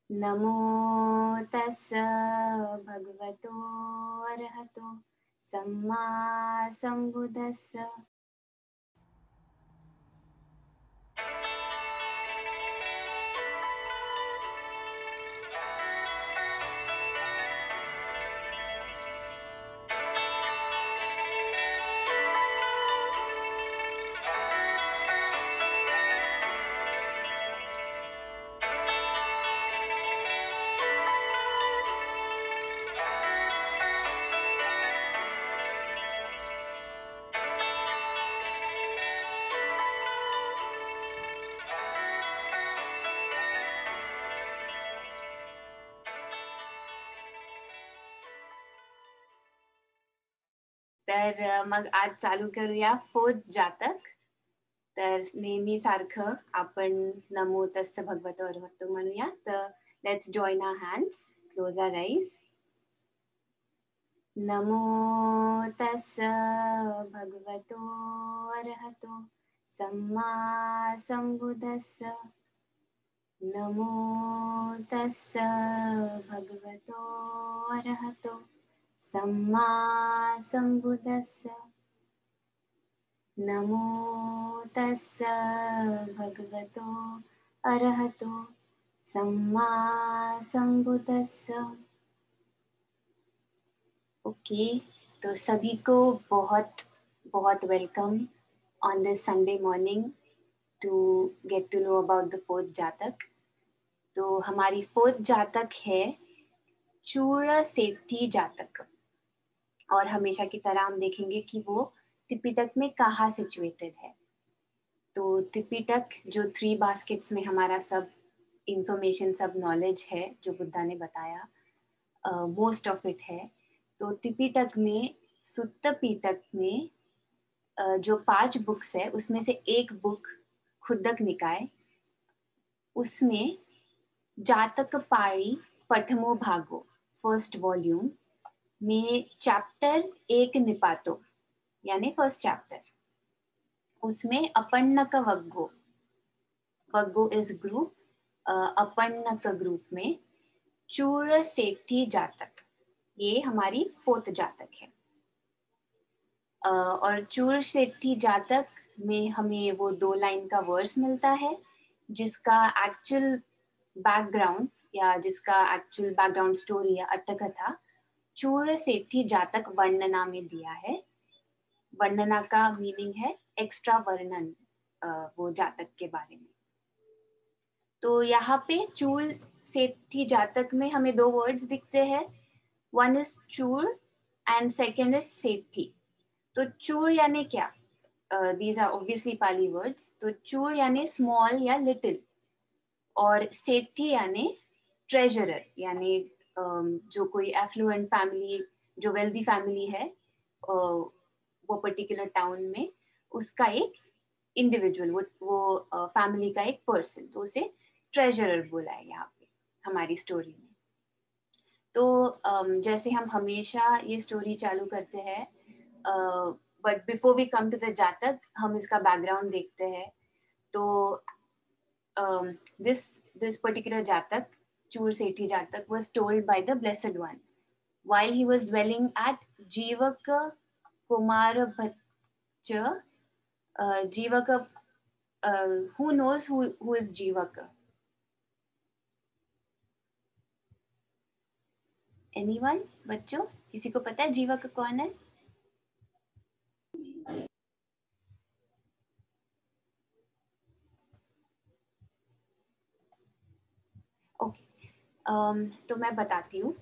नमो तस्स भगवतो अरहतो सम्मा संबुद्धस्स। तर मग आज चालू करूया फोर्थ जातक. तर नेहमी सारखं आपण नमो तस्स भगवतो अरहतो म्हणूया. तर let's join our hands, close our eyes. नमो तस्स भगवतो अरहतो सम्मा संबुद्धस्स. नमो तस्स भगवतो अरहतो सम्मा संबुद्धस्स. नमो तस्स भगवतो अरहतो सम्मा संबुद्धस्स. ओके, तो सभी को बहुत बहुत welcome on this Sunday morning to get to know about the fourth जातक. तो हमारी फोर्थ जातक है चूर सेठी जातक, और हमेशा की तरह हम देखेंगे कि वो त्रिपिटक में कहाँ सिचुएटेड है. तो त्रिपिटक जो 3 बास्केट्स में हमारा सब इंफॉर्मेशन, सब नॉलेज है जो बुद्धा ने बताया, मोस्ट ऑफ इट है. तो त्रिपिटक में, सुत्त पिटक में जो 5 बुक्स है उसमें से एक बुक खुद्दक निकाय, उसमें जातक पारी पठमो भागो फर्स्ट वॉल्यूम में चैप्टर 1 निपातो यानी फर्स्ट चैप्टर, उसमें अपन्नक वग्गो, वग्गो इज ग्रुप, अपन्नक ग्रुप में चूर सेठी जातक, ये हमारी फोर्थ जातक है. और चूर सेठी जातक में हमें वो 2 लाइन का वर्स मिलता है जिसका एक्चुअल बैकग्राउंड या जिसका एक्चुअल बैकग्राउंड स्टोरी या अट्टकथा चूर सेठी जातक वर्णना में दिया है. वर्णना का मीनिंग है एक्स्ट्रा वर्णन वो जातक के बारे में. तो यहाँ पे चूर सेठी जातक में हमें 2 वर्ड्स दिखते हैं. वन इज चूर एंड सेकेंड इज सेठी. तो चूर यानी क्या? These are obviously Pali words. तो चूर यानी स्मॉल या लिटिल, और सेठी यानी ट्रेजरर, यानी जो कोई एफ्लुएंट फैमिली, जो वेल्दी फैमिली है वो पर्टिकुलर टाउन में, उसका एक इंडिविजुअल, वो फैमिली का एक पर्सन, तो उसे ट्रेजरर बोला है यहाँ पे हमारी स्टोरी में. तो जैसे हम हमेशा ये स्टोरी चालू करते हैं, but before we come to the जातक हम इसका बैकग्राउंड देखते हैं. तो this particular jatak, Chur Sethi Jatak, was told by the Blessed One while he was dwelling at Jivaka Kumarabhacha. Jivaka, who knows who is Jivaka? Anyone? बच्चों, किसी को पता है जीवक कौन है? ओके, तो मैं बताती हूँ.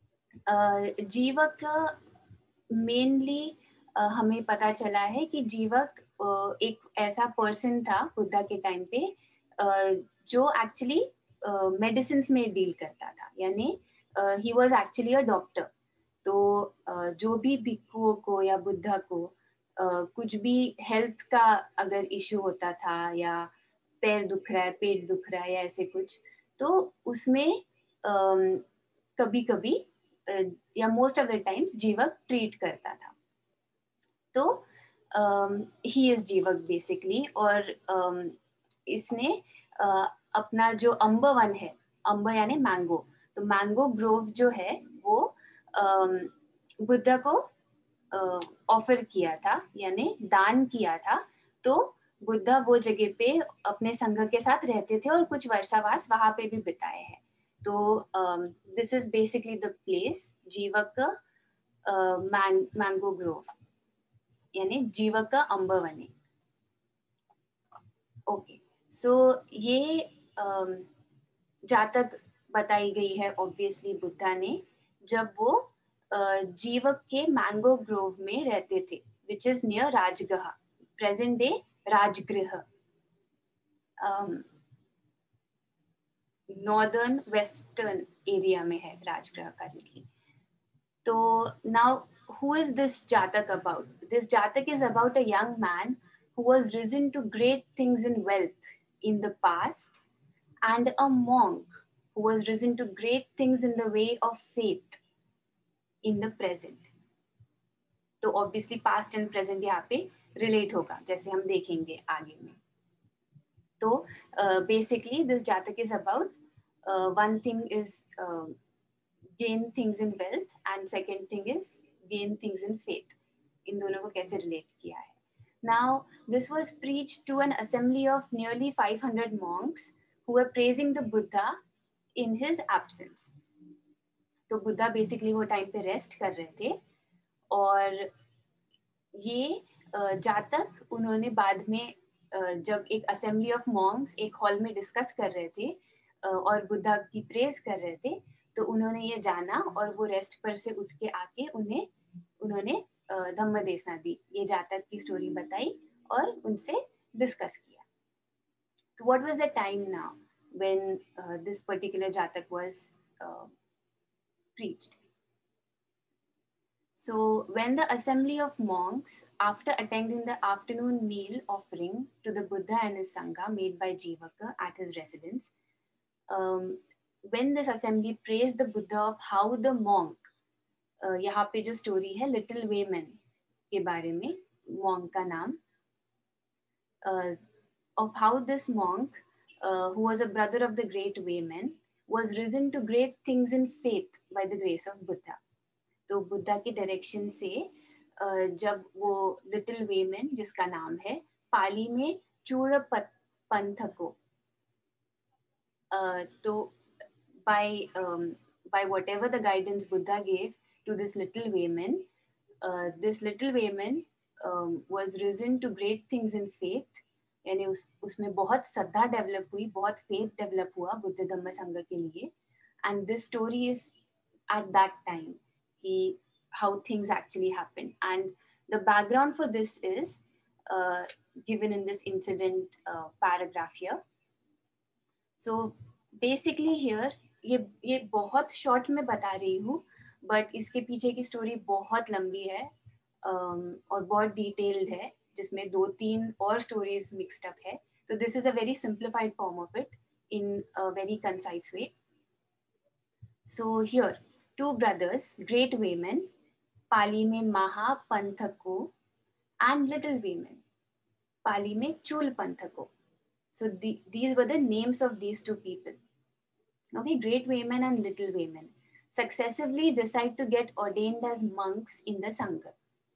जीवक मेनली हमें पता चला है कि जीवक एक ऐसा पर्सन था बुद्धा के टाइम पे जो एक्चुअली मेडिसिन में डील करता था, यानी he was actually a doctor. तो जो भी भिक्षुओं को या बुद्धा को कुछ भी हेल्थ का अगर इश्यू होता था, या पैर दुख रहा है, पेट दुख रहा है, या ऐसे कुछ, तो उसमें कभी कभी या most of the times Jivaka treat करता था. तो ही इज जीवक बेसिकली. और इसने अपना जो अम्बवन है, अम्ब यानी मैंगो, तो मैंगो ग्रोव जो है वो बुद्धा को ऑफर किया था, यानी दान किया था। तो बुद्धा वो जगह पे अपने संघ के साथ रहते थे और कुछ वर्षावास वहां पे भी बिताए हैं। तो this is basically the place Jivaka mango grove, यानी जीवक अम्बवने। ओके, सो ये जातक बताई गई है ऑब्वियसली बुद्धा ने, जब वो जीवक के मैंगो ग्रोव में रहते थे, which is near Rajgriha, present day Rajgriha, northern western area में है राजगृह करंटली। तो now who is this Jatak about? This Jatak is about a young man who was risen to great things in wealth in the past, and a monk who was risen to great things in the way of faith in the present. तो obviously past and present यहाँ पे relate होगा, जैसे हम देखेंगे आगे में। तो basically this Jatak is about one thing is gain things in wealth and second thing is gain things in faith. इन दोनों को कैसे relate किया है? Now, this was preached to an assembly of nearly 500 monks who were praising the Buddha in his absence. तो Buddha basically वो time पे rest कर रहे थे, और ये जातक उन्होंने बाद में जब एक असेंबली ऑफ मॉन्क्स एक हॉल में डिस्कस कर रहे थे और बुद्धा की प्रेज कर रहे थे, तो उन्होंने ये जाना और वो रेस्ट पर से उठ के आके उन्होंने धम्म देशना दी, ये जातक की स्टोरी बताई और उनसे डिस्कस किया। तो what was the time now when this particular जातक was preached? So when the assembly of monks, after attending the afternoon meal offering to the Buddha and his Sangha made by Jivaka at his residence, when this assembly praised the Buddha of how the monk, यहाँ पे जो story है little वेमन के बारे में, monk का नाम, of how this monk, who was a brother of the great Wayman, was risen to great things in faith by the grace of Buddha. तो बुद्धा के डायरेक्शन से जब वो लिटिल वेमन, जिसका नाम है पाली में चूड़ पंथ को, तो by whatever the guidance Buddha gave to this little Wayman, was risen to great things in faith, यानी उसमें बहुत श्रद्धा डेवलप हुई, बहुत फेथ डेवलप हुआ बुद्ध धम्म संघ के लिए। And this story is at that time how things actually happened, and the background for this is given in this incident paragraph here. So basically here ये बहुत शॉर्ट में बता रही हूँ, बट इसके पीछे की स्टोरी बहुत लंबी है और बहुत डिटेल्ड है, जिसमें 2-3 और स्टोरीज मिक्स्ड अप है। तो this is a very simplified form of it in a very concise way. So here 2 brothers, great Wayman, Pali में महापंथको, and little Wayman, पाली में चूल पंथको. So these were the names of these 2 people. Okay, great Wayman and little Wayman successively decide to get ordained as monks in the Sangha.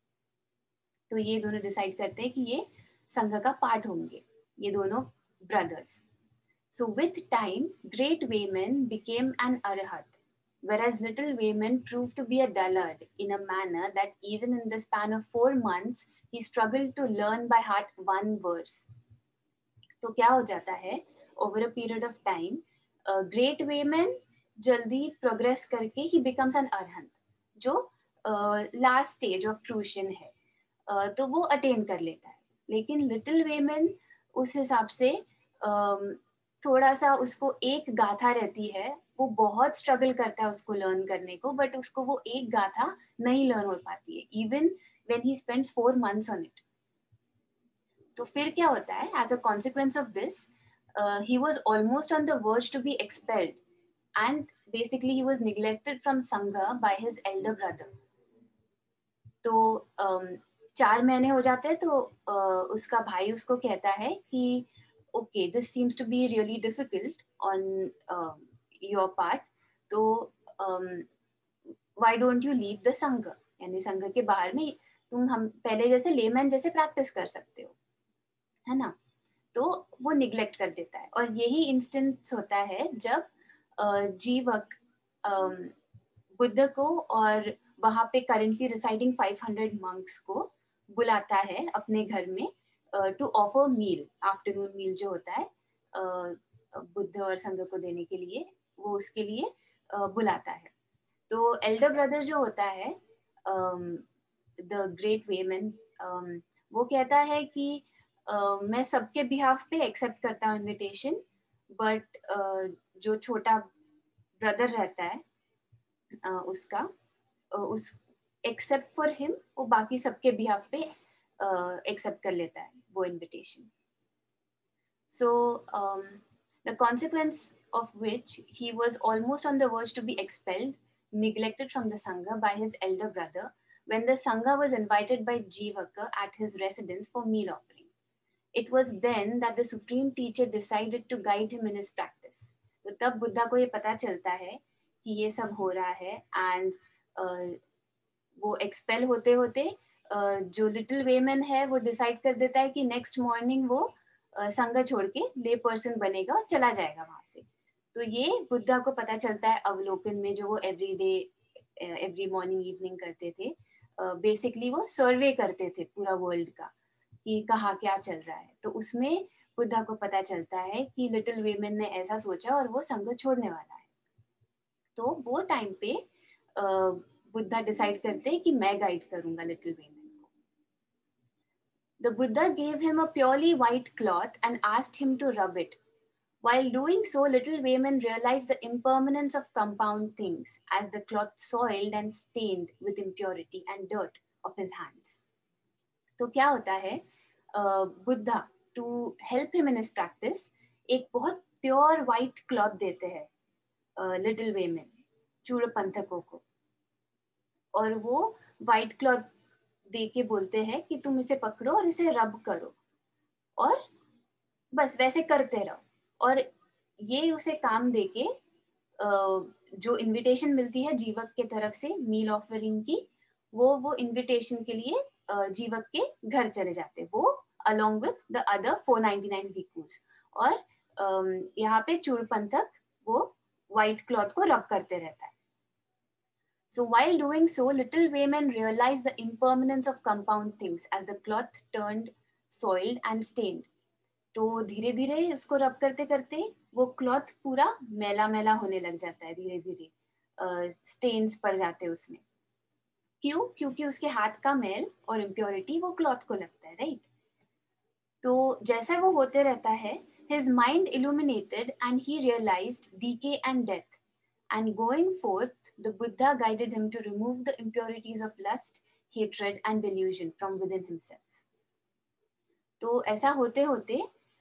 तो ये दोनों decide करते हैं कि ये संघ का पार्ट होंगे, ये दोनों brothers. So with time, great Wayman became an arhat, whereas little Wayman proved to be a dullard in a manner that even in the span of 4 months, he struggled to learn by heart 1 verse. तो क्या हो जाता है, over a period of time, great Wayman जल्दी progress करके he becomes an arhat, जो last stage of fruition है, तो वो अटेन कर लेता है. लेकिन लिटिल वेमन उस हिसाब से थोड़ा सा उसको एक गाथा रहती है, वो बहुत स्ट्रगल करता है उसको लर्न करने को, बट उसको वो एक गाथा नहीं लर्न हो पाती है, even when he spends 4 months on इट. तो फिर क्या होता है, as a consequence of this, he was almost on the verge to be expelled, and basically he was neglected from Sangha by his elder brother. तो 4 महीने हो जाते हैं, तो उसका भाई उसको कहता है कि okay, this seems to be really difficult on your part, तो why don't you leave the Sangha, यानी संघ के बाहर में तुम हम पहले जैसे लेमैन जैसे प्रैक्टिस कर सकते हो, है ना। तो वो निग्लेक्ट कर देता है, और यही इंस्टेंस होता है जब जीवक बुद्ध को और वहां पे करंटली रिसाइडिंग 500 मंक्स को बुलाता है अपने घर में to offer meal, afternoon meal जो होता है बुद्ध और संघ को देने के लिए, वो उसके लिए बुलाता है। तो एल्डर ब्रदर जो होता है द ग्रेट वेमन, वो कहता है कि मैं सबके बिहाफ पे एक्सेप्ट करता हूँ इनविटेशन, बट जो छोटा ब्रदर रहता है उसका उस एक्सेप्ट फॉर हिम, वो बाकी सबके बिहाफ पे एक्सेप्ट कर लेता है वो invitation. So the consequence of which he was almost on the verge to be expelled, neglected from the Sangha by his elder brother, when the Sangha was invited by Jivaka at his residence for meal offering. It was then that the supreme teacher decided to guide him in his practice. तो तब बुद्धा को ये पता चलता है कि ये सब हो रहा है, एंड वो एक्सपेल होते होते जो लिटिल वेमन है वो डिसाइड कर देता है कि नेक्स्ट मॉर्निंग वो संघ छोड़ के ले पर्सन बनेगा और चला जाएगा वहां से। तो ये बुद्धा को पता चलता है अवलोकन में, जो वो एवरी मॉर्निंग इवनिंग करते थे। बेसिकली वो सर्वे करते थे पूरा वर्ल्ड का कि कहाँ क्या चल रहा है। तो उसमें बुद्धा को पता चलता है कि लिटिल वेमन ने ऐसा सोचा और वो संघ छोड़ने वाला है। तो वो टाइम पे बुद्धा डिसाइड करते हैं कि मैं गाइड करूंगा लिटिल वेमन को। The Buddha gave him a purely white cloth and asked him to rub it. While doing so, little Wayman realized the impermanence of compound things as the cloth soiled and stained with impurity and dirt of his hands. तो क्या होता है, Buddha to help him in his practice एक बहुत pure white cloth देते हैं little वेमन चूड़ पंथकों को, और वो वाइट क्लॉथ दे के बोलते हैं कि तुम इसे पकड़ो और इसे रब करो और बस वैसे करते रहो। और ये उसे काम देके जो इनविटेशन मिलती है जीवक के तरफ से मील ऑफरिंग की, वो इनविटेशन के लिए जीवक के घर चले जाते वो along with the other 499 bhikshus. और यहाँ पे चूड़पंथक वो व्हाइट क्लॉथ को रब करते रहता है। So while doing so, little Wayman realized the impermanence of compound things as the cloth turned soiled and stained. तो धीरे धीरे उसको रब करते करते वो क्लॉथ पूरा मैला मैला होने लग जाता है, धीरे धीरे स्टेन्स पड़ जाते हैं उसमें। क्यों? क्योंकि उसके हाथ का मैल और इम्प्योरिटी वो क्लॉथ को लगता है, राइट। तो जैसा वो होते रहता है, his mind illuminated and he realized decay and death. And going forth, the Buddha guided him to remove the impurities of lust, hatred, and delusion from within himself. तो ऐसा होते होते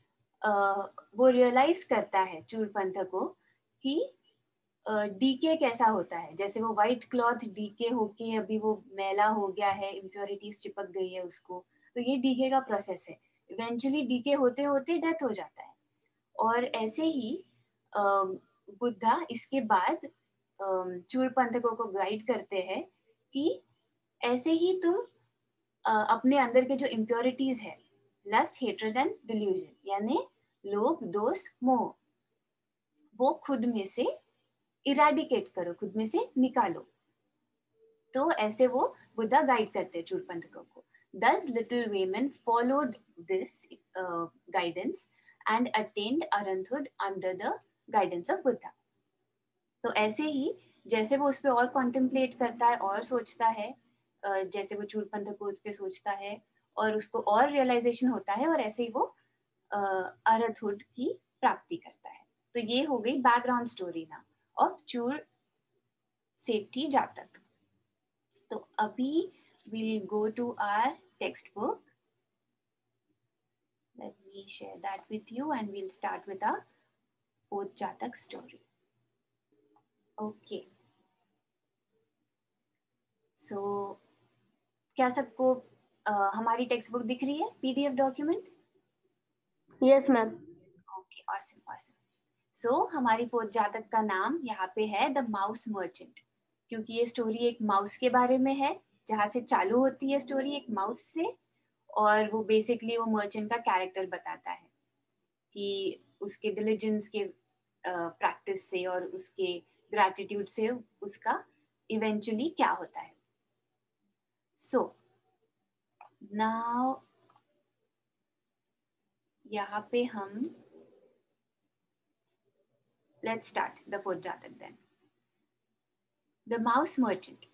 वो रियलाइज करता है चूड़पंथ को कि डीके कैसा होता है। जैसे वो व्हाइट क्लॉथ डीके होके अभी वो मैला हो गया है, इम्प्योरिटीज चिपक गई है उसको, तो ये डीके का प्रोसेस है। इवेंचुअली डीके होते होते डेथ हो जाता है। और ऐसे ही बुद्धा इसके बाद चूड़पंथकों को गाइड करते हैं कि ऐसे ही तुम अपने अंदर के जो इम्प्योरिटीज है, लस्ट, हेट्रेड एंड डिल्यूजन, यानी लोभ, दोष, मोह, वो खुद में से इराडिकेट करो, खुद में से निकालो। तो ऐसे वो बुद्धा गाइड करते हैं चूड़पंथकों को। Thus little Wayman followed this guidance and attained arahanthood under the guidance of Buddha. तो ऐसे ही जैसे वो उस पर और कॉन्टेम्पलेट करता है और सोचता है, जैसे वो चूड़पंथक को उस पर सोचता है और उसको और रियलाइजेशन होता है, और ऐसे ही वो अरहतहुड की प्राप्ति करता है। तो ये हो गई बैकग्राउंड स्टोरी ना ऑफ चूड़ सेठी जातक। तो अभी we'll go to our textbook. Let me share that with you and we'll start with our fourth Jatak story. Okay. So, क्या सबको हमारी टेक्स्ट बुक दिख रही है, PDF document? Yes, ma'am. Okay, awesome, awesome. हमारी फोर्थ जातक का नाम यहाँ पे है द माउस मर्चेंट, क्योंकि ये स्टोरी एक माउस के बारे में है, जहाँ से चालू होती है स्टोरी एक माउस से, और वो बेसिकली वो मर्चेंट का कैरेक्टर बताता है कि उसके डिलिजेंस के प्रैक्टिस से और उसके ग्रैटिट्यूड से उसका इवेंचुअली क्या होता है. सो नाउ यहाँ पे हम लेट्स स्टार्ट द फोर्थ जातक then. The mouse merchant.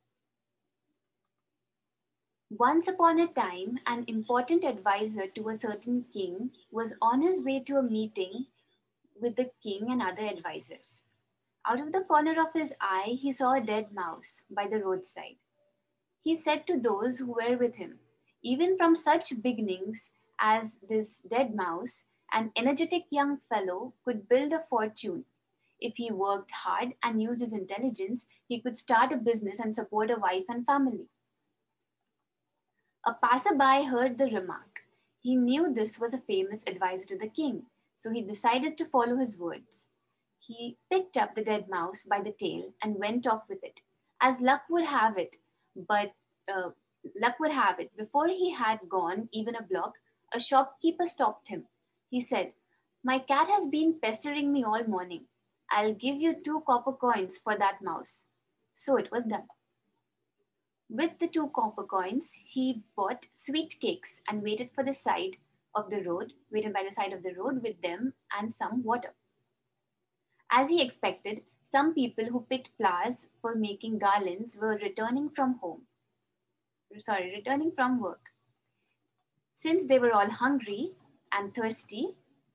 Once upon a time, an important advisor to a certain king was on his way to a meeting with the king and other advisors. Out of the corner of his eye, he saw a dead mouse by the roadside. He said to those who were with him, even from such beginnings as this dead mouse, an energetic young fellow could build a fortune. If he worked hard and used his intelligence, he could start a business and support a wife and family. A passerby heard the remark. He knew this was a famous advisor to the king, so he decided to follow his words. He picked up the dead mouse by the tail and went off with it. As luck would have it, before he had gone even a block, a shopkeeper stopped him. He said, "My cat has been pestering me all morning. I'll give you 2 copper coins for that mouse." So it was done. With the 2 copper coins, he bought sweet cakes and waited by the side of the road with them and some water. As he expected, some people who picked flowers for making garlands were returning from work. Since they were all hungry and thirsty,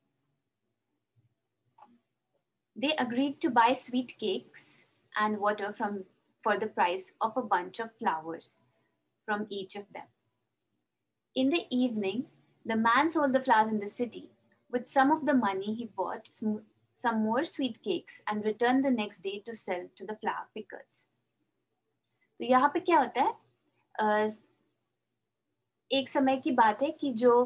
they agreed to buy sweet cakes and water for the price of a bunch of flowers from each of them. In the evening, the man sold the flowers in the city. With some of the money, he bought some more sweet cakes and returned the next day to sell to the flower pickers. तो यहाँ पे क्या होता है, एक समय की बात है कि जो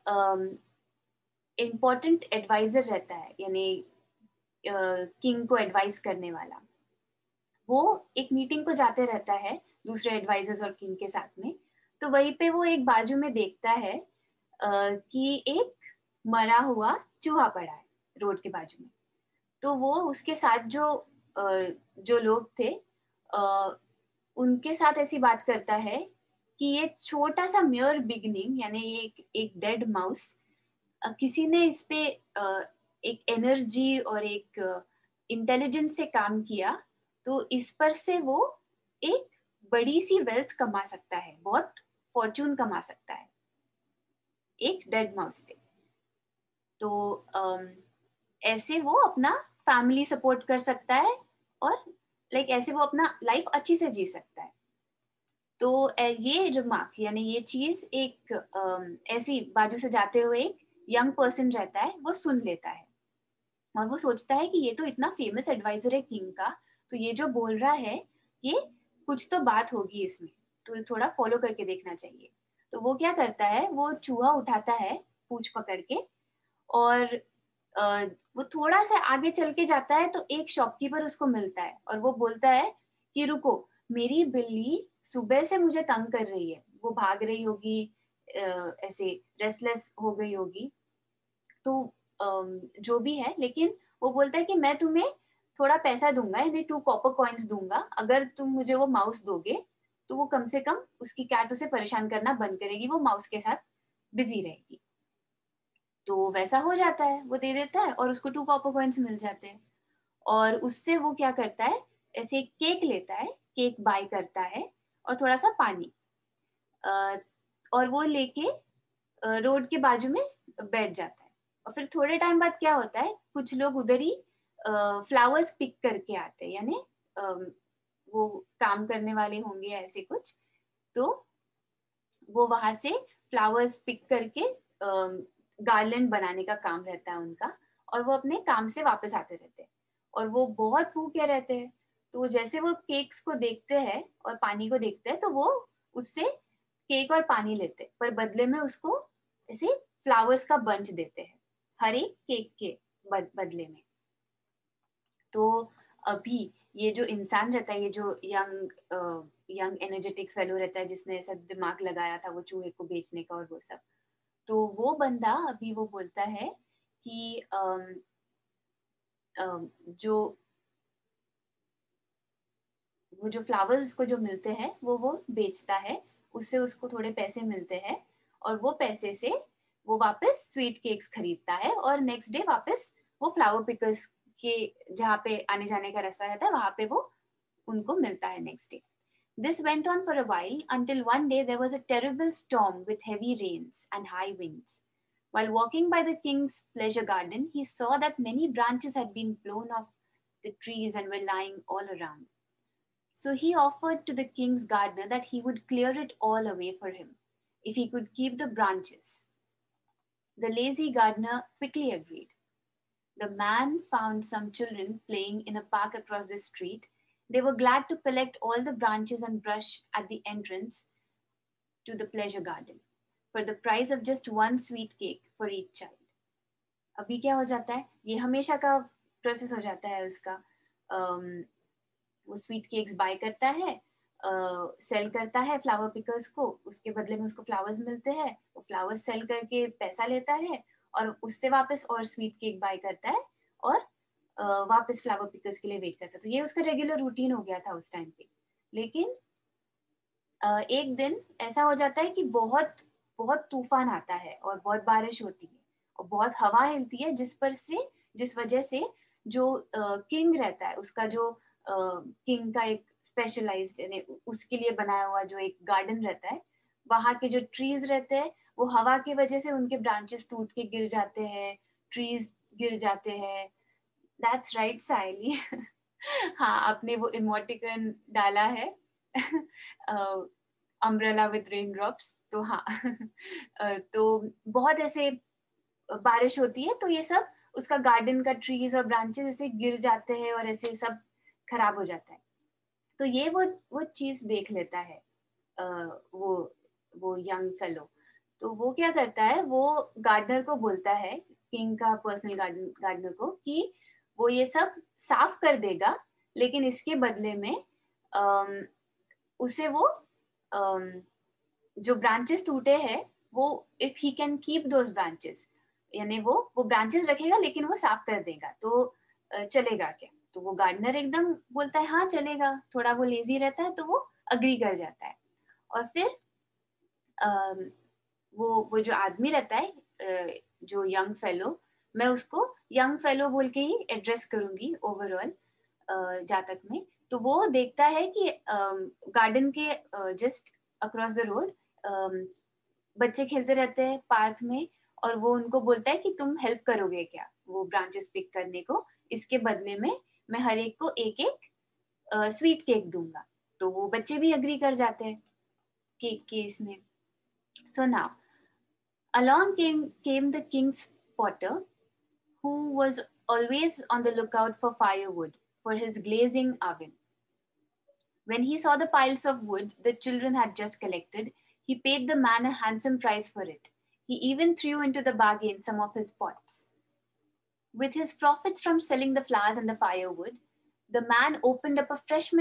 इम्पोर्टेंट एडवाइजर रहता है, यानी किंग को एडवाइस करने वाला, वो एक मीटिंग को जाते रहता है दूसरे एडवाइजर्स और किंग के साथ में. तो वहीं पे वो एक बाजू में देखता है कि एक मरा हुआ चूहा पड़ा है रोड के बाजू में. तो वो उसके साथ जो लोग थे उनके साथ ऐसी बात करता है कि ये छोटा सा मेयर बिगनिंग, यानी ये एक डेड माउस, किसी ने इस पे एक एनर्जी और एक इंटेलिजेंस से काम किया, तो इस पर से वो एक बड़ी सी वेल्थ कमा सकता है, बहुत फॉर्चून कमा सकता है एक डेड माउस से. तो ऐसे वो अपना फैमिली सपोर्ट कर सकता है और ऐसे वो अपना लाइफ अच्छी से जी सकता है. तो ये रिमार्क, यानी ये चीज एक ऐसी बाजू से जाते हुए एक यंग पर्सन रहता है, वो सुन लेता है और वो सोचता है कि ये तो इतना फेमस एडवाइजर है किंग का, तो ये जो बोल रहा है ये कुछ तो बात होगी इसमें, तो थोड़ा फॉलो करके देखना चाहिए. तो वो क्या करता है, वो चूहा उठाता है पूंछ पकड़ के, और वो थोड़ा सा आगे चल के जाता है तो एक शॉपकीपर उसको मिलता है और वो बोलता है कि रुको, मेरी बिल्ली सुबह से मुझे तंग कर रही है, वो भाग रही होगी, ऐसे रेस्टलेस हो गई होगी, तो जो भी है, लेकिन वो बोलता है कि मैं तुम्हें थोड़ा पैसा दूंगा, यानी 2 कॉपर कॉइन्स दूंगा, अगर तुम मुझे वो माउस दोगे तो वो कम से कम उसकी कैट उसे परेशान करना बंद करेगी, वो माउस के साथ बिजी रहेगी. तो वैसा हो जाता है, वो दे देता है और उसको 2 कॉपर कॉइन्स मिल जाते हैं. और उससे वो क्या करता है, ऐसे केक लेता है, केक बाय करता है और थोड़ा सा पानी, और वो लेके रोड के बाजू में बैठ जाता है. और फिर थोड़े टाइम बाद क्या होता है, कुछ लोग उधर ही फ्लावर्स पिक करके आते हैं, यानी वो काम करने वाले होंगे ऐसे कुछ, तो वो वहां से फ्लावर्स पिक करके गार्लैंड बनाने का काम रहता है उनका, और वो अपने काम से वापस आते रहते हैं और वो बहुत भूखे रहते हैं. तो जैसे वो केक्स को देखते हैं और पानी को देखते हैं, तो वो उससे केक और पानी लेते हैं, पर बदले में उसको ऐसे फ्लावर्स का बंच देते हैं हर एक केक के बदले में. तो अभी ये जो इंसान रहता है, ये जो यंग एनर्जेटिक फेलो रहता है जिसने ऐसा दिमाग लगाया था वो चूहे को बेचने का और वो सब, तो वो बंदा अभी वो बोलता है कि जो वो जो फ्लावर्स उसको जो मिलते हैं वो बेचता है, उससे उसको थोड़े पैसे मिलते हैं, और वो पैसे से वो वापस स्वीट केक्स खरीदता है, और नेक्स्ट डे वापस वो फ्लावर पिकर्स के जहाँ पे आने जाने का रास्ता रहता है वहां पे वो उनको मिलता है next day. This went on for a while until one day there was a terrible storm with heavy rains and high winds. While walking by the king's pleasure garden, he saw that many branches had been blown off the trees and were lying all around. So he offered to the king's gardener that he would clear it all away for him if he could keep the branches. The lazy gardener quickly agreed. The man found some children playing in a park across the street. They were glad to collect all the branches and brush at the entrance to the pleasure garden for the price of just one sweet cake for each child. अभी क्या हो जाता है, ये हमेशा का process हो जाता है उसका. वो स्वीट केक्स बाय करता है, सेल करता है फ्लावर पिकर्स को, उसके बदले में उसको फ्लावर्स मिलते हैं, वो फ्लावर्स सेल करके पैसा लेता है और उससे वापस और स्वीट केक बाय करता है और वापस फ्लावर पिकर्स के लिए वेट करता है. तो ये उसका रेगुलर रूटीन हो गया था उस टाइम पे. लेकिन एक दिन ऐसा हो जाता है कि बहुत बहुत तूफान आता है और बहुत बारिश होती है और बहुत हवा हिलती है, जिस वजह से जो किंग रहता है, उसका जो किंग का एक स्पेशलाइज्ड यानी उसके लिए बनाया हुआ जो एक गार्डन रहता है, वहाँ के जो ट्रीज रहते हैं वो हवा की वजह से उनके ब्रांचेस टूट के गिर जाते हैं, ट्रीज गिर जाते हैं. That's right Saili. हाँ, आपने वो इमोटिकन डाला है. Umbrella with rain drops. तो हाँ. तो बहुत ऐसे बारिश होती है तो ये सब उसका गार्डन का ट्रीज और ब्रांचेस ऐसे गिर जाते हैं और ऐसे सब खराब हो जाता है. तो ये वो चीज देख लेता है वो यंग फेलो. तो वो क्या करता है, वो गार्डनर को बोलता है, किंग का पर्सनल गार्डनर को, कि वो ये सब साफ कर देगा, लेकिन इसके बदले में उसे वो जो ब्रांचेस टूटे हैं वो if he can keep those branches, यानी वो ब्रांचेस रखेगा लेकिन वो साफ कर देगा तो चलेगा क्या. तो वो गार्डनर एकदम बोलता है हाँ चलेगा, थोड़ा वो लेजी रहता है तो वो अग्री कर जाता है. और फिर वो जो आदमी रहता है जो यंग फेलो, मैं उसको यंग फेलो बोल के ही एड्रेस करूंगी ओवरऑल जातक में. तो वो देखता है कि गार्डन के जस्ट अक्रॉस द रोड बच्चे खेलते रहते हैं पार्क में, और वो उनको बोलता है कि तुम हेल्प करोगे क्या वो ब्रांचेस पिक करने को, इसके बदले में मैं हर एक को एक एक स्वीट केक दूंगा. तो वो बच्चे भी अग्री कर जाते हैं केक के इसमें. So now along came the king's potter, who was always on the lookout for firewood for his glazing oven. When he saw the piles of wood the children had just collected, he paid the man a handsome price for it. He even threw into the bargain some of his pots. With his profits from selling the flowers and the firewood, the man opened up a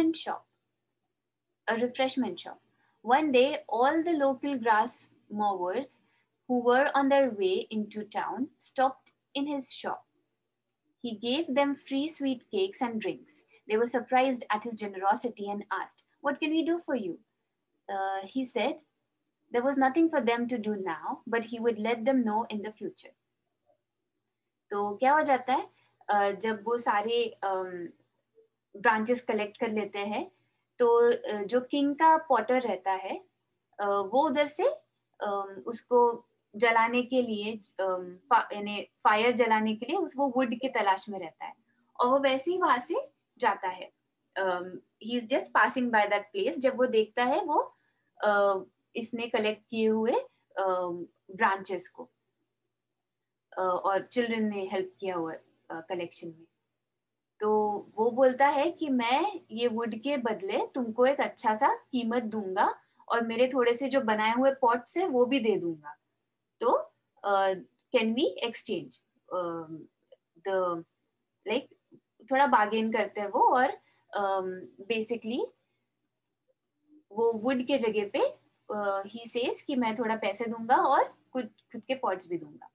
refreshment shop. One day, all the local grass mowers who were on their way into town stopped in his shop. He gave them free sweet cakes and drinks. They were surprised at his generosity and asked, "What can we do for you?" He said there was nothing for them to do now, but he would let them know in the future. तो क्या हो जाता है, जब वो सारे branches collect कर लेते हैं तो जो किंग का पॉटर रहता है वो उधर से उसको जलाने के लिए यानी फायर जलाने के लिए वो वुड की तलाश में रहता है, और वो वैसे ही वहां से जाता है. He is just passing by that place. जब वो देखता है वो इसने कलेक्ट किए हुए ब्रांचेस को और चिल्ड्रन ने हेल्प किया हुआ कलेक्शन में, तो वो बोलता है कि मैं ये वुड के बदले तुमको एक अच्छा सा कीमत दूंगा और मेरे थोड़े से जो बनाए हुए पॉट्स है वो भी दे दूंगा. तो can we exchange the like थोड़ा बार्गेन करते हैं वो, और बेसिकली वो वुड के जगह पे ही सेज कि मैं थोड़ा पैसे दूंगा और खुद खुद के पॉट्स भी दूंगा।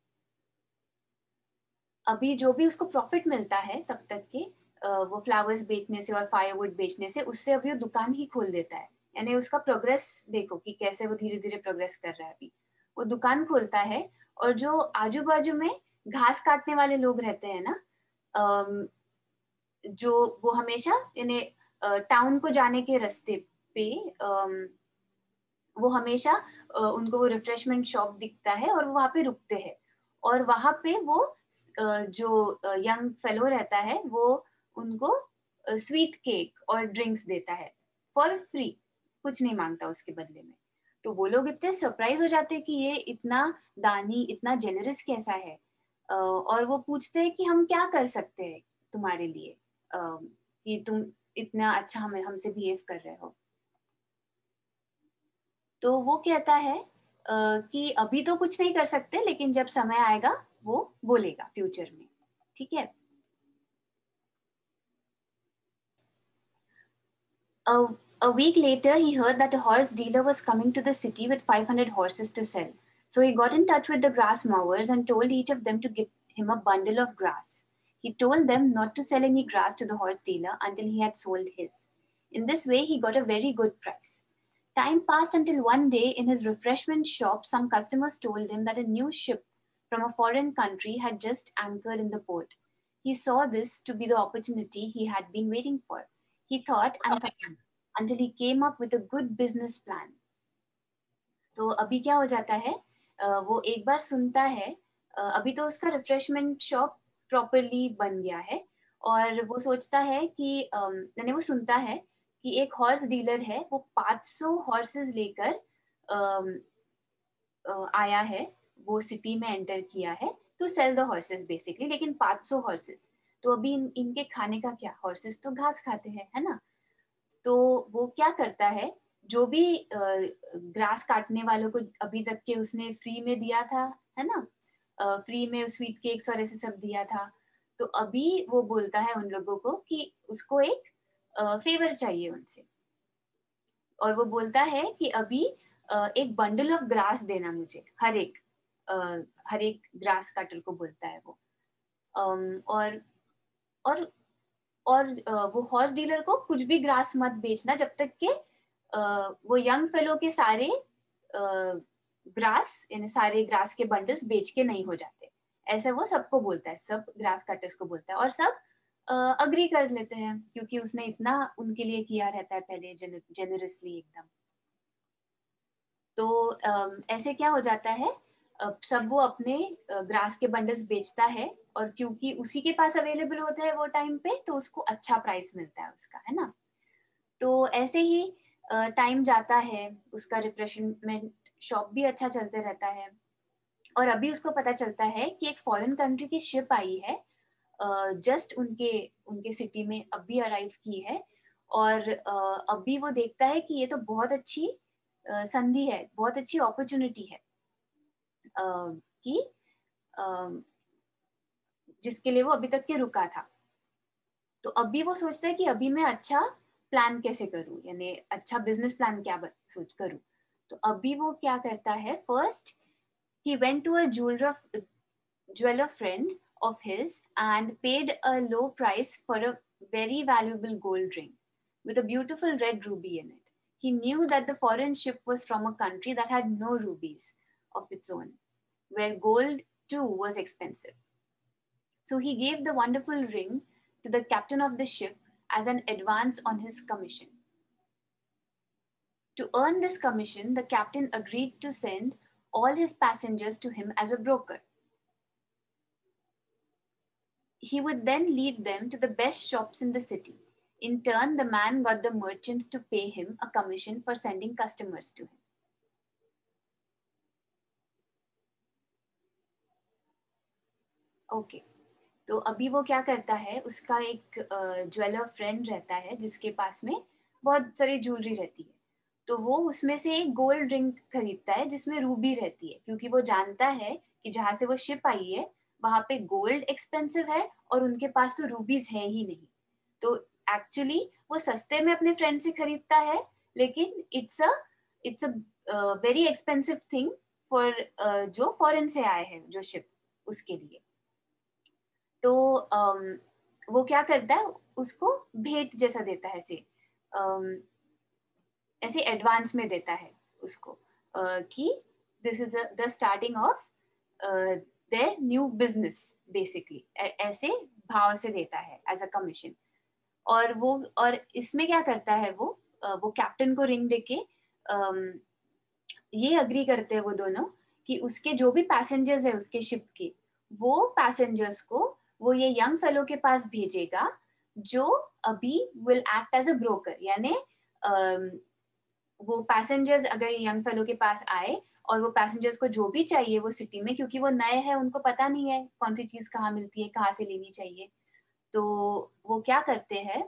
अभी जो भी उसको प्रॉफिट मिलता है तब तक के वो फ्लावर्स बेचने से और फायरवुड बेचने से, उससे अभी वो दुकान ही खोल देता है। यानी उसका प्रोग्रेस देखो कि कैसे वो धीरे धीरे प्रोग्रेस कर रहा है। अभी वो दुकान खोलता है, और जो आजू बाजू में घास काटने वाले लोग रहते हैं ना, जो वो हमेशा यानी टाउन को जाने के रास्ते पे वो हमेशा उनको वो रिफ्रेशमेंट शॉप दिखता है और वो वहाँ पे रुकते हैं। और वहाँ पे वो जो यंग फेलो रहता है वो उनको स्वीट केक और ड्रिंक्स देता है फॉर फ्री, कुछ नहीं मांगता उसके बदले में। तो वो लोग इतने सरप्राइज हो जाते हैं कि ये इतना दानी, इतना जेनरस कैसा है। और वो पूछते हैं कि हम क्या कर सकते हैं तुम्हारे लिए, कि तुम इतना अच्छा हमें हमसे बिहेव कर रहे हो। तो वो कहता है कि अभी तो कुछ नहीं कर सकते, लेकिन जब समय आएगा वो बोलेगा फ्यूचर में। ठीक है। A, a week later, he heard that a horse dealer was coming to the city with 500 horses to sell. So he got in touch with the grass mowers and told each of them to give him a bundle of grass. He told them not to sell any grass to the horse dealer until he had sold his. In this way, he got a very good price. Time passed until one day in his refreshment shop, some customers told him that a new ship from a foreign country had just anchored in the port. He saw this to be the opportunity he had been waiting for. He thought and thought until he came up with a good business plan. तो अभी क्या हो जाता है, वो एक बार सुनता है, अभी तो उसका रिफ्रेशमेंट शॉप प्रॉपरली बन गया है, और वो सोचता है कि यानी वो सुनता है कि एक हॉर्स डीलर है, वो 500 हॉर्सेस लेकर आया है, वो सिटी में एंटर किया है to sell the horses basically. लेकिन 500 हॉर्सेस, तो अभी इनके खाने का क्या, हॉर्सेस तो घास खाते हैं, है ना। तो वो क्या करता है, जो भी ग्रास काटने वालों को अभी तक के उसने फ्री में दिया था, है ना, फ्री में स्वीट केक्स और ऐसे सब दिया था, तो अभी वो बोलता है उन लोगों को कि उसको एक फेवर चाहिए उनसे। और वो बोलता है कि अभी एक बंडल ऑफ ग्रास देना मुझे, हर एक ग्रास कटर को बोलता है वो। और और वो हॉर्स डीलर को कुछ भी ग्रास मत बेचना जब तक के वो यंग फेलो के सारे ग्रास, यानी सारे ग्रास के बंडल्स बेच के नहीं हो जाते। ऐसा वो सबको बोलता है, सब ग्रास कटर्स को बोलता है, और सब अग्री कर लेते हैं क्योंकि उसने इतना उनके लिए किया रहता है पहले, जेनरसली एकदम। तो ऐसे क्या हो जाता है, सब वो अपने ग्रास के बंडल्स बेचता है, और क्योंकि उसी के पास अवेलेबल होता है वो टाइम पे, तो उसको अच्छा प्राइस मिलता है उसका, है ना। तो ऐसे ही टाइम जाता है, उसका रिफ्रेशमेंट शॉप भी अच्छा चलते रहता है। और अभी उसको पता चलता है कि एक फॉरेन कंट्री की शिप आई है, जस्ट उनके उनके सिटी में अभी अराइव की है। और अभी वो देखता है कि ये तो बहुत अच्छी संधि है, बहुत अच्छी अपॉर्चुनिटी है, कि जिसके लिए वो अभी तक के रुका था। तो अभी वो सोचता है कि अभी मैं अच्छा प्लान कैसे करूं, यानी अच्छा बिजनेस प्लान क्या सोच करूं। तो अभी वो क्या करता है, first he went to a jeweler friend of his and paid a low price for a very valuable gold ring with a beautiful red ruby in it. He knew that the foreign ship was from a country that had no rubies of its own, where gold too was expensive. So he gave the wonderful ring to the captain of the ship as an advance on his commission. To earn this commission, the captain agreed to send all his passengers to him as a broker. He would then lead them to the best shops in the city. In turn, the man got the merchants to pay him a commission for sending customers to him. Okay. तो अभी वो क्या करता है, उसका एक jeweller friend रहता है जिसके पास में बहुत सारी ज्वेलरी रहती है। तो वो उसमें से एक गोल्ड रिंग खरीदता है जिसमें रूबी रहती है, क्योंकि वो जानता है कि जहाँ से वो शिप आई है वहां पे गोल्ड एक्सपेंसिव है और उनके पास तो रूबीज है ही नहीं। तो एक्चुअली वो सस्ते में अपने फ्रेंड से खरीदता है, लेकिन it's a very expensive thing for जो फॉरेन से आए हैं जो शिप, उसके लिए। तो वो क्या करता है, उसको भेंट जैसा देता है, ऐसे ऐसे एडवांस में देता है उसको, कि this is the starting of their new business basically, ऐसे भाव से देता है एज अ कमीशन। और इसमें क्या करता है वो कैप्टन को रिंग देके ये अग्री करते हैं वो दोनों कि उसके जो भी पैसेंजर्स है उसके शिप के, वो पैसेंजर्स को वो ये यंग फेलो के पास भेजेगा, जो अभी will act as a broker. यानी वो पैसेंजर्स अगर यंग फेलो के पास आए और वो पैसेंजर्स को जो भी चाहिए वो सिटी में, क्योंकि वो नए हैं, उनको पता नहीं है कौन सी चीज कहाँ मिलती है, कहाँ से लेनी चाहिए, तो वो क्या करते हैं,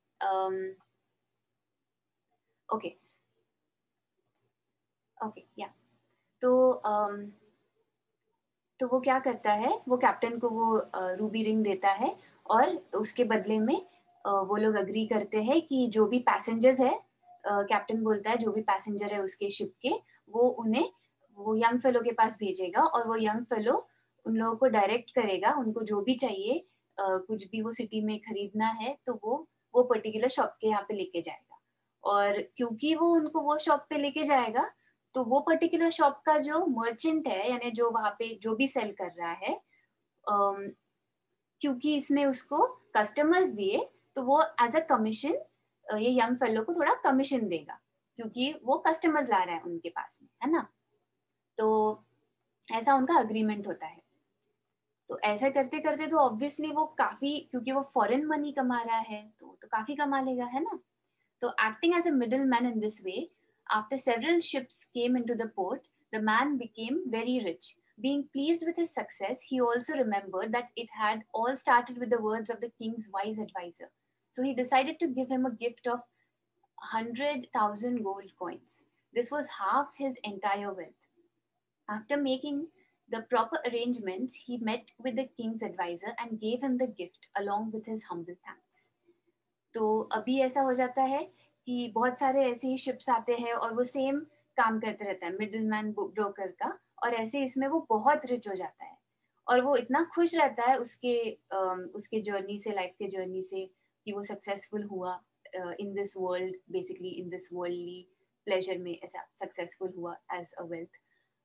ओके ओके या तो तो वो क्या करता है, वो कैप्टन को वो रूबी रिंग देता है, और उसके बदले में वो लोग अग्री करते हैं कि जो भी पैसेंजर्स है, कैप्टन बोलता है जो भी पैसेंजर है उसके शिप के, वो उन्हें वो यंग फेलो के पास भेजेगा, और वो यंग फेलो उन लोगों को डायरेक्ट करेगा, उनको जो भी चाहिए, कुछ भी वो सिटी में खरीदना है तो वो पर्टिकुलर शॉप के यहाँ पे लेके जाएगा। और क्योंकि वो उनको वो शॉप पे लेके जाएगा, तो वो पर्टिकुलर शॉप का जो मर्चेंट है, यानी जो वहां पे जो भी सेल कर रहा है, क्योंकि इसने उसको कस्टमर्स दिए, तो वो एज अ कमीशन ये यंग फेलो को थोड़ा कमीशन देगा, क्योंकि वो कस्टमर्स ला रहा है उनके पास में, है ना। तो ऐसा उनका अग्रीमेंट होता है। तो ऐसा करते करते तो ऑब्वियसली वो काफी, क्योंकि वो फॉरेन मनी कमा रहा है तो काफी कमा लेगा, है ना। So, acting as a middleman in this way, after several ships came into the port, the man became very rich. Being pleased with his success, he also remembered that it had all started with the words of the king's wise advisor. So, he decided to give him a gift of 100,000 gold coins. This was half his entire wealth. After making the proper arrangements, he met with the king's advisor and gave him the gift along with his humble thanks. तो अभी ऐसा हो जाता है कि बहुत सारे ऐसे ही शिप्स आते हैं और वो सेम काम करते रहता है, मिडिल मैन ब्रोकर का, और ऐसे इसमें वो बहुत रिच हो जाता है, और वो इतना खुश रहता है उसके जर्नी से, लाइफ के जर्नी से, कि वो सक्सेसफुल हुआ in this world, basically in this worldly pleasure में ऐसा सक्सेसफुल हुआ एज अ वेल्थ।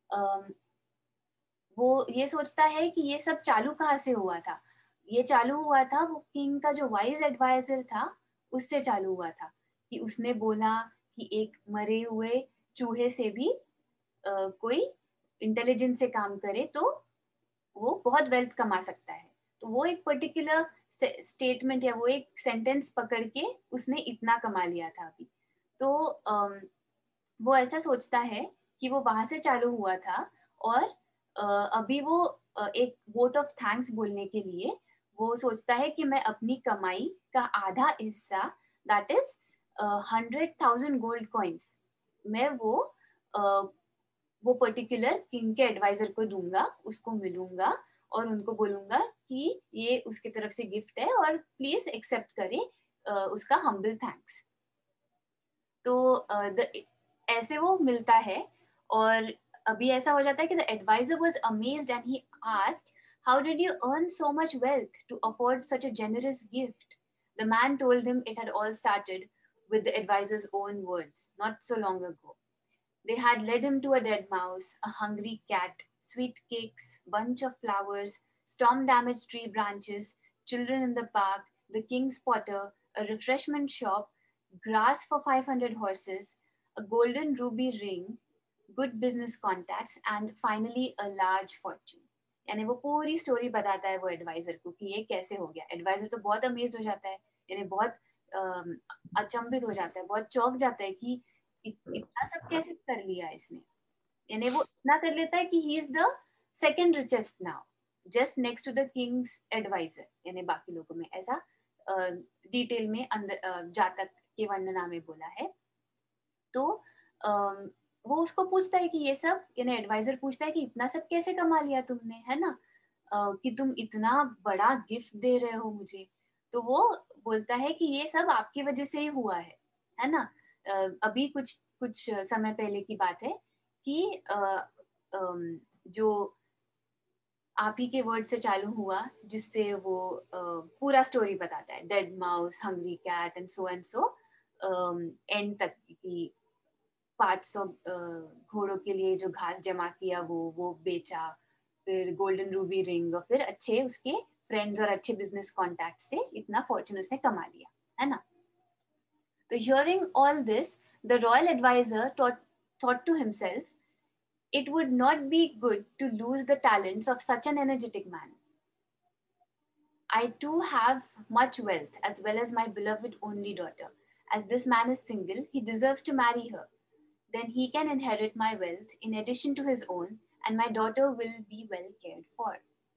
वो ये सोचता है कि ये सब चालू कहाँ से हुआ था। ये चालू हुआ था वो किंग का जो वाइज एडवाइजर था, उससे चालू हुआ था, कि उसने बोला कि एक मरे हुए चूहे से भी कोई इंटेलिजेंस से काम करे तो वो बहुत वेल्थ कमा सकता है। तो वो एक पर्टिकुलर स्टेटमेंट या वो एक सेंटेंस पकड़ के उसने इतना कमा लिया था अभी। तो वो ऐसा सोचता है कि वो वहां से चालू हुआ था, और अभी वो एक वोट ऑफ थैंक्स बोलने के लिए वो सोचता है कि मैं अपनी कमाई का आधा हिस्सा, दैट इज 100,000 गोल्ड कॉइन्स, मैं वो पर्टिकुलर किंग के एडवाइजर को दूंगा, उसको मिलूंगा और उनको बोलूंगा कि ये उसके तरफ से गिफ्ट है और प्लीज एक्सेप्ट करें उसका हम्बल थैंक्स। तो ऐसे वो मिलता है, और अभी ऐसा हो जाता है कि the advisor was amazed and he asked, how did you earn so much wealth to afford such a generous gift? The man told him it had all started with the advisor's own words not so long ago. They had led him to a dead mouse, a hungry cat, sweet cakes, bunch of flowers, storm-damaged tree branches, children in the park, the king's potter, a refreshment shop, grass for 500 horses, a golden ruby ring, good business contacts, and finally a large fortune. यानी वो पूरी story बताता है वो adviser को कि ये कैसे हो गया। एडवाइजर तो बहुत अमेज्ड हो जाता है, यानी बहुत अचंभित हो जाता है, बहुत चौंक जाता है कि इतना सब कैसे कर लिया इसने। यानी वो इतना कर लेता है कि he is the second richest now, just next to the king's advisor. यानी बाकी लोगों में ऐसा डिटेल में अंदर जातक के वर्णना में बोला है। तो वो उसको पूछता है कि ये सब, यानी एडवाइजर पूछता है कि इतना सब कैसे कमा लिया तुमने, है ना। कि तुम इतना बड़ा गिफ्ट दे रहे हो मुझे। तो वो बोलता है कि ये सब आपकी वजह से ही हुआ है ना। अभी कुछ कुछ समय पहले की बात है कि जो आप ही के वर्ड से चालू हुआ, जिससे वो पूरा स्टोरी बताता है, dead mouse, hungry cat and so end तक की 500 घोड़ों के लिए जो घास जमा किया वो बेचा, फिर गोल्डन रूबी रिंग, और फिर अच्छे उसके फ्रेंड्स और अच्छे बिजनेस कॉन्टैक्ट से इतना फॉर्चून उसने कमा लिया, है ना। तो hearing all this, the royal advisor thought to himself, it would not be good to lose the talents of such an energetic man. I too have much wealth, as well as my beloved only daughter. As this man is single, he deserves to marry her. Then he can inherit my wealth in addition to his own, and my daughter will be well cared for.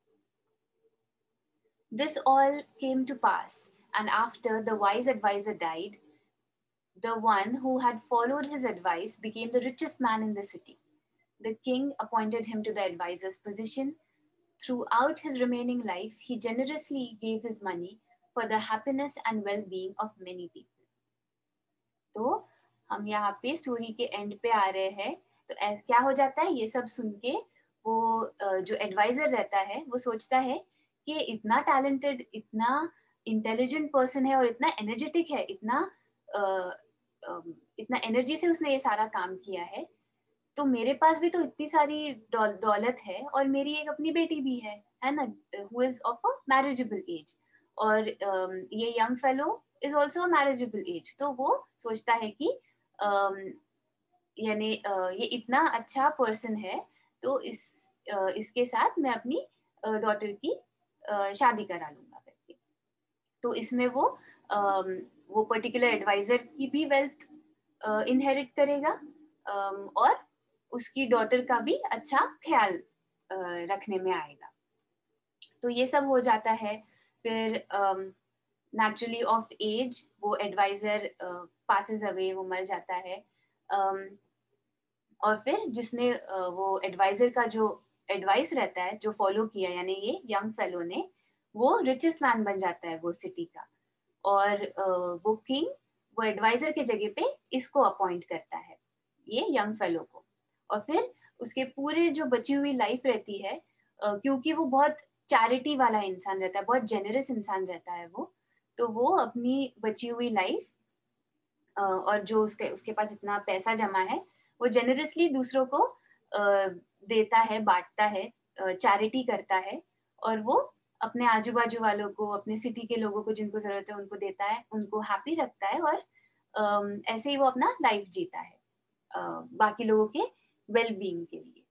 This all came to pass, and after the wise advisor died, the one who had followed his advice became the richest man in the city. The king appointed him to the advisor's position. Throughout his remaining life, he generously gave his money for the happiness and well being of many people. तो हम यहाँ पे story के and पे आ रहे हैं। तो क्या हो जाता है, ये सब सुन के वो जो एडवाइजर रहता है वो सोचता है कि इतना टैलेंटेड, इतना इंटेलिजेंट पर्सन है और इतना एनर्जेटिक है, इतना एनर्जी से उसने ये सारा काम किया है, तो मेरे पास भी तो इतनी सारी दौलत है और मेरी एक अपनी बेटी भी है ना, who is of a marriageable age, और ये young fellow is also a marriageable age. तो वो सोचता है कि यानी ये इतना अच्छा पर्सन है, तो इसके साथ मैं अपनी डॉटर की शादी करा लूंगा करके। तो इसमें वो पर्टिकुलर एडवाइजर की भी वेल्थ इनहेरिट करेगा, और उसकी डॉटर का भी अच्छा ख्याल रखने में आएगा। तो ये सब हो जाता है। फिर नेचुरली ऑफ एज वो एडवाइजर पासेस अवे, वो मर जाता है। और फिर जिसने वो एडवाइजर का जो एडवाइस रहता है, जो फॉलो किया, यानी ये यंग फेलो ने, वो रिचेस्ट मैन बन जाता है वो सिटी का। और वो किंग वो एडवाइजर के जगह पे इसको अपॉइंट करता है, ये यंग फेलो को। और फिर उसके पूरे जो बची हुई लाइफ रहती है, क्योंकि वो बहुत चैरिटी वाला इंसान रहता है, बहुत जेनरस इंसान रहता है वो, तो वो अपनी बची हुई लाइफ और जो उसके पास इतना पैसा जमा है, वो जेनरसली दूसरों को देता है, बांटता है, चैरिटी करता है, और वो अपने आजू बाजू वालों को, अपने सिटी के लोगों को जिनको जरूरत है उनको देता है, उनको हैप्पी रखता है, और ऐसे ही वो अपना लाइफ जीता है बाकी लोगों के वेल बीइंग के लिए।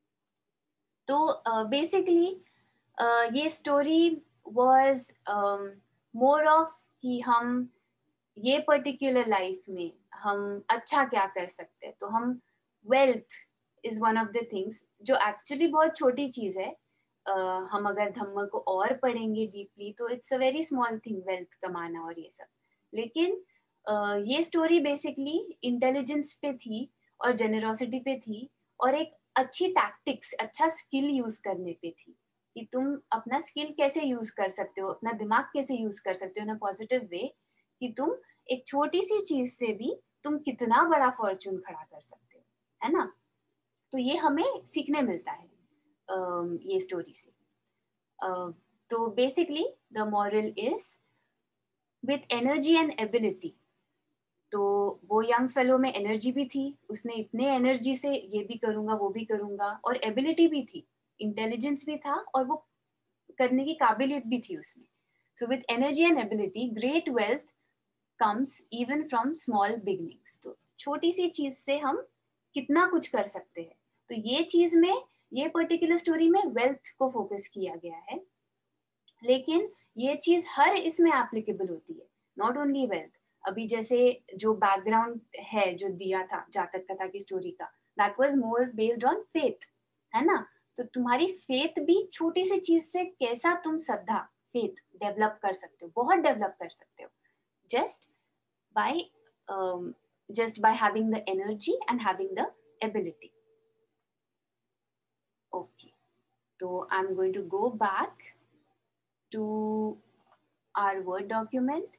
तो बेसिकली ये स्टोरी वाज मोर ऑफ कि हम ये पर्टिकुलर लाइफ में हम अच्छा क्या कर सकते हैं। तो हम wealth is one of the things जो एक्चुअली बहुत छोटी चीज है। हम अगर धम्म को और पढ़ेंगे डीपली तो it's a very small thing wealth कमाना और ये सब, लेकिन ये स्टोरी बेसिकली इंटेलिजेंस पे थी और जेनरोसिटी पे थी, और एक अच्छी टैक्टिक्स, अच्छा स्किल यूज करने पे थी, कि तुम अपना स्किल कैसे यूज कर सकते हो, अपना दिमाग कैसे यूज कर सकते हो इन अ पॉजिटिव वे, कि तुम एक छोटी सी चीज से भी तुम कितना बड़ा फॉर्चून खड़ा कर सकते हो, है ना। तो ये हमें सीखने मिलता है ये स्टोरी से। तो basically the moral is with energy and ability. तो वो यंग फेलो में एनर्जी भी थी, उसने इतने एनर्जी से ये भी करूंगा वो भी करूंगा, और एबिलिटी भी थी, इंटेलिजेंस भी था, और वो करने की काबिलियत भी थी उसमें। So with energy and ability great wealth comes even from small beginnings। तो छोटी सी चीज से हम कितना कुछ कर सकते हैं। तो ये चीज में, ये पर्टिकुलर स्टोरी में वेल्थ को फोकस किया गया है, लेकिन ये चीज हर इसमें एप्लीकेबल होती है, नॉट ओनली वेल्थ। अभी जैसे जो बैकग्राउंड है जो दिया था जातक कथा की स्टोरी का, that was more based on faith, है ना। तो तुम्हारी फेथ भी छोटी सी चीज से कैसा तुम श्रद्धा, फेथ डेवलप कर सकते हो, बहुत डेवलप कर सकते हो, just by um, just by having the energy and having the ability. Okay. तो I am going to go back to our word document.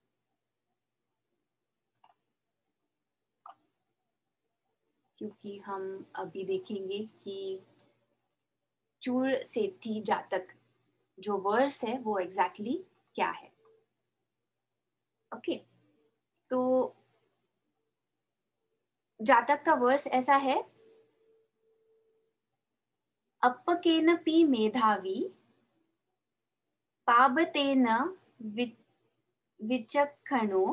क्योंकि हम अभी देखेंगे कि चूर सेठी जातक जो वर्स है वो एग्जैक्टली क्या है. ओके, तो जातक का वर्स ऐसा है. अप्पकेनपि मेधावी पाबतेन विचक्षणो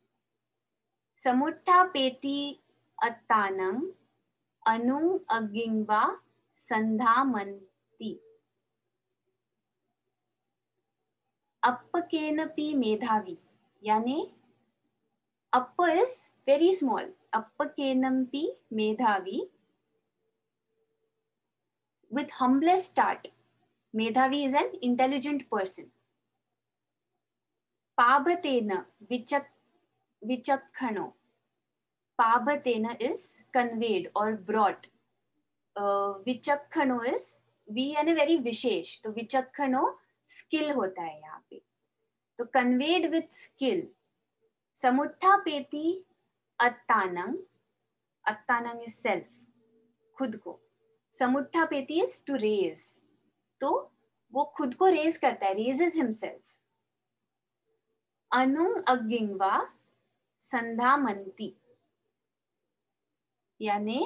समुत्थापेति अत्तानं अनु अग्गिंवा संधामन्ति. अप्पकेनपि मेधावी यानी अप्प इज वेरी स्मॉल. अप्पकेनपि मेधावी with humblest start. Medhavi is an intelligent person. Pabhatena vichakkhano. Pabhatena is conveyed or brought. Vichakkhano is we यानी very विशेष. तो vichakkhano skill होता है यहाँ पे. तो conveyed with skill. Samuttapeti attanang. Attanang is self. खुद को. Samuttapeti is to raise. तो वो खुद को रेज करता है. Raises himself. अनु अग्गिंवा संधामंती यानी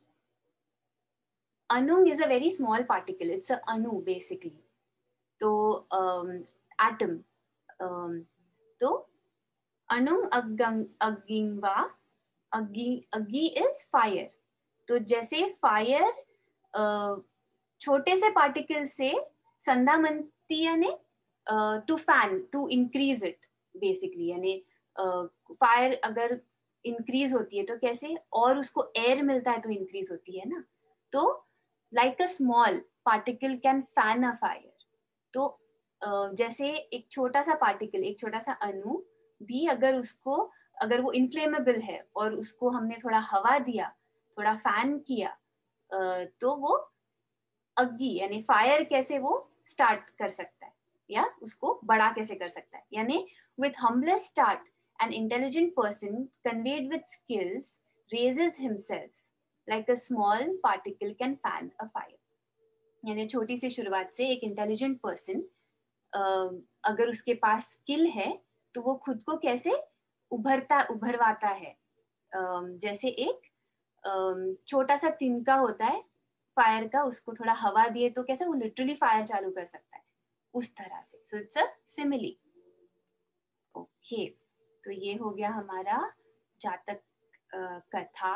अनु is a very small particle. It's a अनु बेसिकली. तो एटम. तो अनु अग्गिंवा अग्गी इज फायर. तो जैसे फायर छोटे से पार्टिकल से संधामंती यानी to fan to increase it basically. यानी फायर अगर इंक्रीज होती है तो कैसे, और उसको एयर मिलता है तो इंक्रीज होती है ना. तो like a small particle can fan a fire. तो जैसे एक छोटा सा पार्टिकल, एक छोटा सा अणु भी अगर वो इनफ्लेमेबल है और उसको हमने थोड़ा हवा दिया, थोड़ा फैन किया, तो वो अग्गी यानी फायर कैसे वो स्टार्ट कर सकता है या उसको बड़ा कैसे कर सकता है. यानी with humblest start an intelligent person conveyed with skills raises himself like a small particle can fan a fire. यानी छोटी सी शुरुआत से एक इंटेलिजेंट पर्सन अगर उसके पास स्किल है तो वो खुद को कैसे उभरवाता है. जैसे एक छोटा सा तिनका होता है फायर का, उसको थोड़ा हवा दिए तो कैसे वो लिटरली फायर चालू कर सकता है, उस तरह से. So it's a simile. Okay, तो ये हो गया हमारा जातक कथा.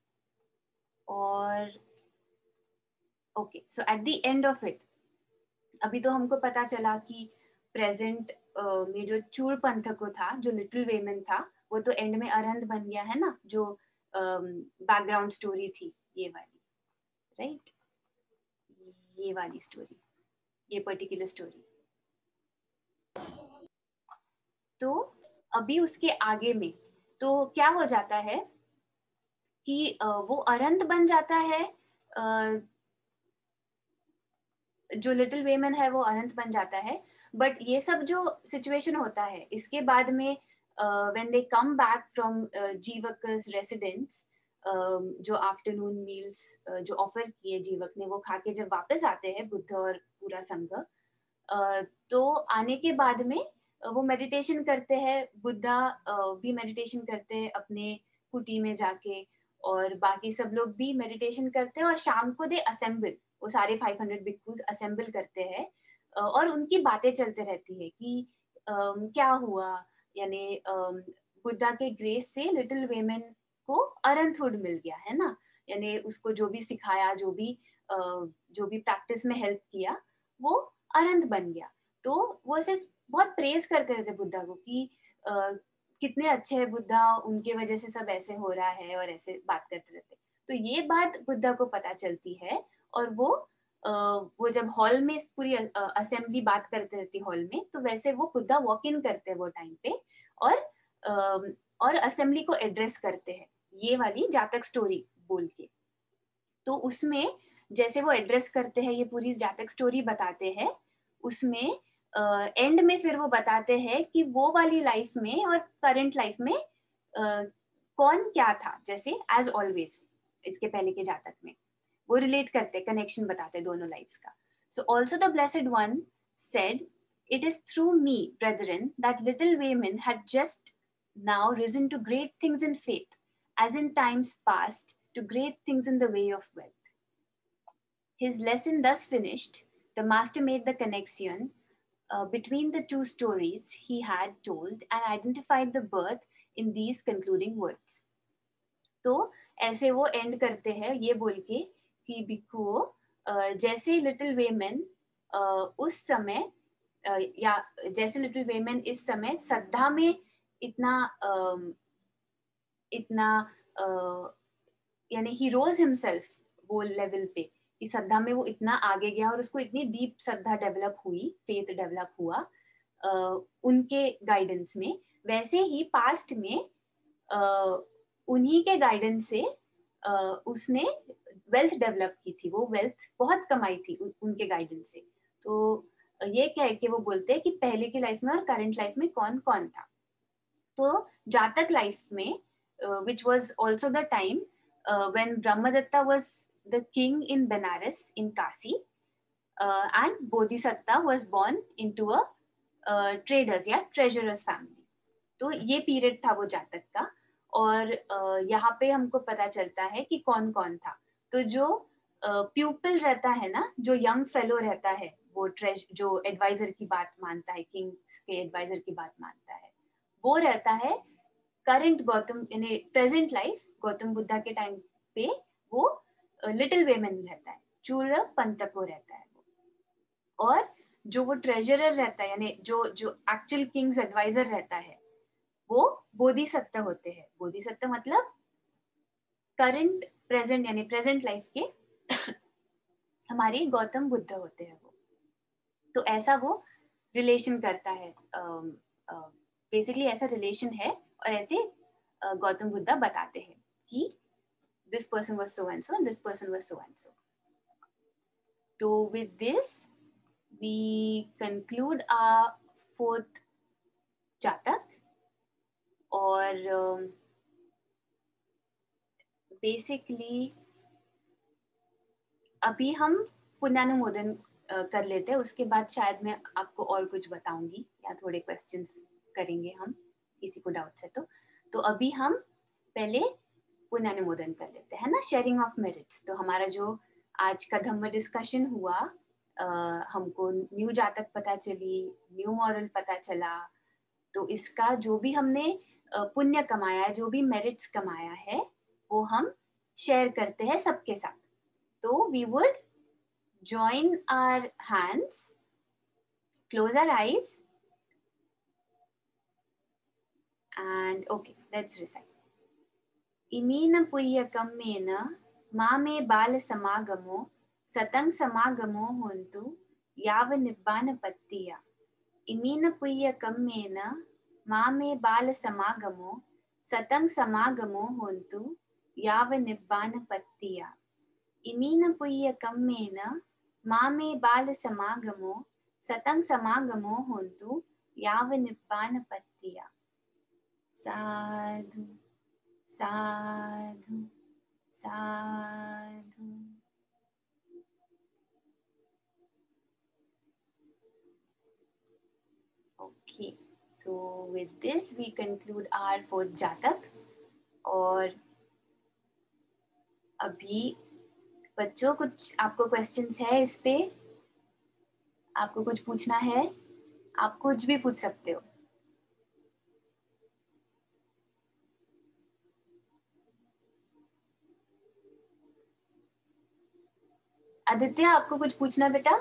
और okay, so at the end of it, अभी तो हमको पता चला कि प्रेजेंट में जो चूर पंथको था, जो लिटिल वेमन था, वो तो एंड में अरहंत बन गया है ना, जो बैकग्राउंड स्टोरी थी ये वाली, राइट. ये वाली स्टोरी, ये पर्टिकुलर स्टोरी. तो अभी उसके आगे में तो क्या हो जाता है कि वो अरहंत बन जाता है. जो लिटिल वेमन है वो अरहंत बन जाता है. बट ये सब जो सिचुएशन होता है इसके बाद में when they come back from Jivaka's residence, जो आफ्टरनून मील्स जो ऑफर किए जीवक ने वो खा के जब वापस आते हैं बुद्ध और पूरा संघ, तो आने के बाद में वो मेडिटेशन करते हैं. बुद्धा भी मेडिटेशन करते हैं अपने कुटी में जाके, और बाकी सब लोग भी मेडिटेशन करते हैं. और शाम को दे असेंबल, वो सारे 500 भिक्खुस असेंबल करते हैं और उनकी बातें चलते रहती है कि क्या हुआ. यानी बुद्धा के ग्रेस से लिटिल वेमन को अरहंतहुड मिल गया है ना. यानी उसको जो भी सिखाया, जो भी प्रैक्टिस में हेल्प किया, वो अरहंत बन गया. तो वो ऐसे बहुत प्रेज करते रहते बुद्धा को कि कितने अच्छे हैं बुद्धा, उनके वजह से सब ऐसे हो रहा है, और ऐसे बात करते रहते. तो ये बात बुद्धा को पता चलती है, और वो जब हॉल में पूरी असेंबली बात करते रहती हॉल में, तो वैसे वो बुद्धा वॉक इन करते हैं वो टाइम पे, और असेंबली को एड्रेस करते हैं ये वाली जातक स्टोरी बोल के. तो उसमें जैसे वो एड्रेस करते हैं, ये पूरी जातक स्टोरी बताते हैं, उसमें एंड में फिर वो बताते हैं कि वो वाली लाइफ में और करंट लाइफ में कौन क्या था, जैसे एज ऑलवेज इसके पहले के जातक में वो रिलेट करते, कनेक्शन बताते दोनों लाइफ्स का. So also the blessed one said, it is through me, brethren, that little Wayman had just now risen to great things in faith, as in times past to great things in the way of wealth. His lesson thus finished, the master made the connection between the two stories he had told and identified the birth in these concluding words. तो ऐसे वो and करते हैं ये बोल के कि भिक्षुओं, जैसे लिटिल वेमन उस समय या जैसे लिटिल वेमन इस समय श्रद्धा में इतना यानी ही रोज हिमसेल्फ वो लेवल पे कि श्रद्धा में वो इतना आगे गया और उसको इतनी डीप श्रद्धा डेवलप हुई, फेथ डेवलप हुआ उनके गाइडेंस में, वैसे ही पास्ट में उन्हीं के गाइडेंस से उसने वेल्थ डेवलप की थी, वो वेल्थ बहुत कमाई थी उनके गाइडेंस से. तो ये कह के वो बोलते हैं कि पहले की लाइफ में और करंट लाइफ में कौन कौन था. तो जातक लाइफ में which was also the time when Brahmadatta was the king in Benares in Kasi, and Bodhisatta was born into a traders या treasurer's family. तो ये पीरियड था वो जातक का. और यहाँ पे हमको पता चलता है कि कौन कौन था. तो जो प्यूपिल रहता है ना, जो यंग फेलो रहता है, वो जो एडवाइजर की बात मानता है, किंग्स के एडवाइजर की बात मानता है, वो रहता है करंट गौतम यानी प्रेजेंट लाइफ गौतम बुद्धा के टाइम पे वो लिटिल वेमन रहता है, चूर पंतको रहता है वो. और जो वो ट्रेजरर रहता है यानी जो जो एक्चुअल किंग्स एडवाइजर रहता है वो बोधिसत्व होते हैं. बोधिसत्व मतलब करंट प्रेजेंट यानी प्रेजेंट लाइफ के हमारे गौतम बुद्ध होते हैं वो. तो ऐसा वो रिलेशन करता है, बेसिकली ऐसा रिलेशन है. और ऐसे गौतम बुद्धा बताते हैं कि this person was so and so and this person was so and so. So with this we conclude our fourth जातक. और बेसिकली अभी हम पुण्यानुमोदन कर लेते हैं, उसके बाद शायद मैं आपको और कुछ बताऊंगी या थोड़े क्वेश्चंस करेंगे हम किसी को डाउट्स है तो अभी हम पहले पुण्यानुमोदन कर लेते हैं ना, शेयरिंग ऑफ मेरिट्स. तो हमारा जो आज का धम्म डिस्कशन हुआ, हमको न्यू जातक पता चली, न्यू मॉरल पता चला. तो इसका जो भी हमने पुण्य कमाया, जो भी मेरिट्स कमाया है, वो हम शेयर करते हैं सबके साथ. तो we would join our hands, close our eyes, and okay, let's recite. Imina puya kammena mame bala samagamo satang samagamo hontu yava nibbana pattiya. Imina puya kammena mame bala samagamo satang samagamo hontu yava nibbana pattiya. Imina puya kammena मामे बाल समागमो सतं समागमो होन्तु याव निब्बान पत्तिया. साधु साधु साधु. Okay, so with this we conclude our fourth जातक. और अभी बच्चों कुछ आपको क्वेश्चंस है इस पे? आपको कुछ पूछना है? आप कुछ भी पूछ सकते हो. आदित्य, आपको कुछ पूछना बेटा?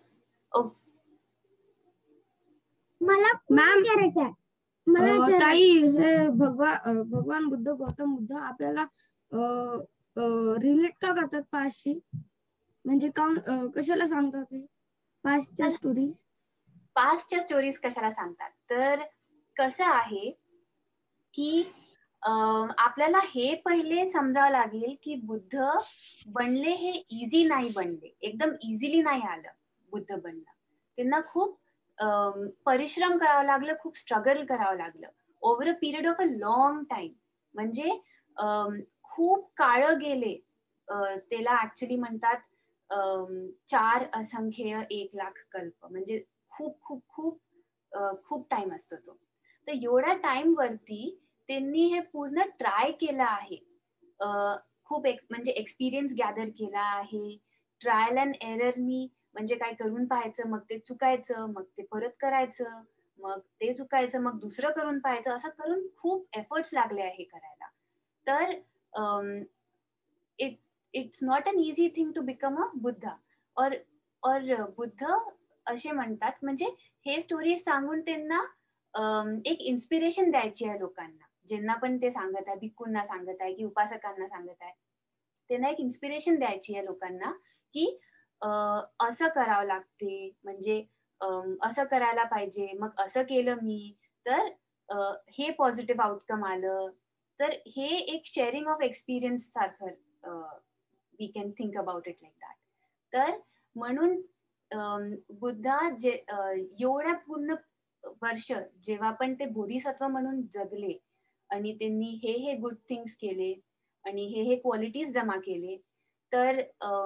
मला विचारायचं आहे. ताई, हे भगवान बुद्ध, गौतम बुद्ध आपल्याला रिलेट का करतात पास्टशी? म्हणजे कशाला सांगतात हे पास्टच्या स्टोरीज? पास्टच्या स्टोरीज कशाला सांगतात? तर कसं आहे की आपल्याला हे पहिले समजावं लागेल की बुद्ध बनले हे इझी नाही बनले, एकदम इझिली नाही आलं बुद्ध बनणं. त्यांना खूप परिश्रम करावं लागलं, खूप स्ट्रगल करावं लागलं over a period of a long time. म्हणजे खूप काळ गेले. त्याला ऍक्च्युली म्हणतात 4 असंख्य 1 लाख कल्प. म्हणजे खूप खूप खूप खूप टाइम असतो तो. तर एवढ्या टाइम वरती त्यांनी हे पूर्ण ट्राय केलं आहे. खूप म्हणजे एक्सपिरियन्स गॅदर केला आहे. ट्रायल अँड एररनी, म्हणजे काय करून पाहायचं, मग ते चुकायचं, मग ते परत करायचं, मग ते चुकायचं, मग दुसरं करून पाहायचं, असं करून खूप एफर्ट्स लागले आहे करायला. तर it's not an easy thing to become a Buddha. और बुद्ध असे म्हणतात, म्हणजे हे स्टोरी सांगून त्यांना एक इन्स्पिरेशन द्यायची आहे लोकांना, ज्यांना पण ते सांगत आहे, भिक्खूंना सांगत आहे की उपासकांना सांगत आहे. त्यांना एक इन्स्पिरेशन द्यायची आहे लोकांना की असं करावं लागते, म्हणजे असं करायला पाहिजे, मग असं केलं मी तर हे पॉझिटिव्ह आउटकम आलं. तर हे एक शेअरिंग ऑफ एक्सपिरियन्स सारखं we can think about it like that. तर म्हणून बुद्धा जे एवढ्या पूर्ण वर्ष जेव्हा पण ते बोधिसत्व म्हणून जगले आणि त्यांनी हे गुड थिंग्स केले आणि हे क्वालिटीज जमा केले, तर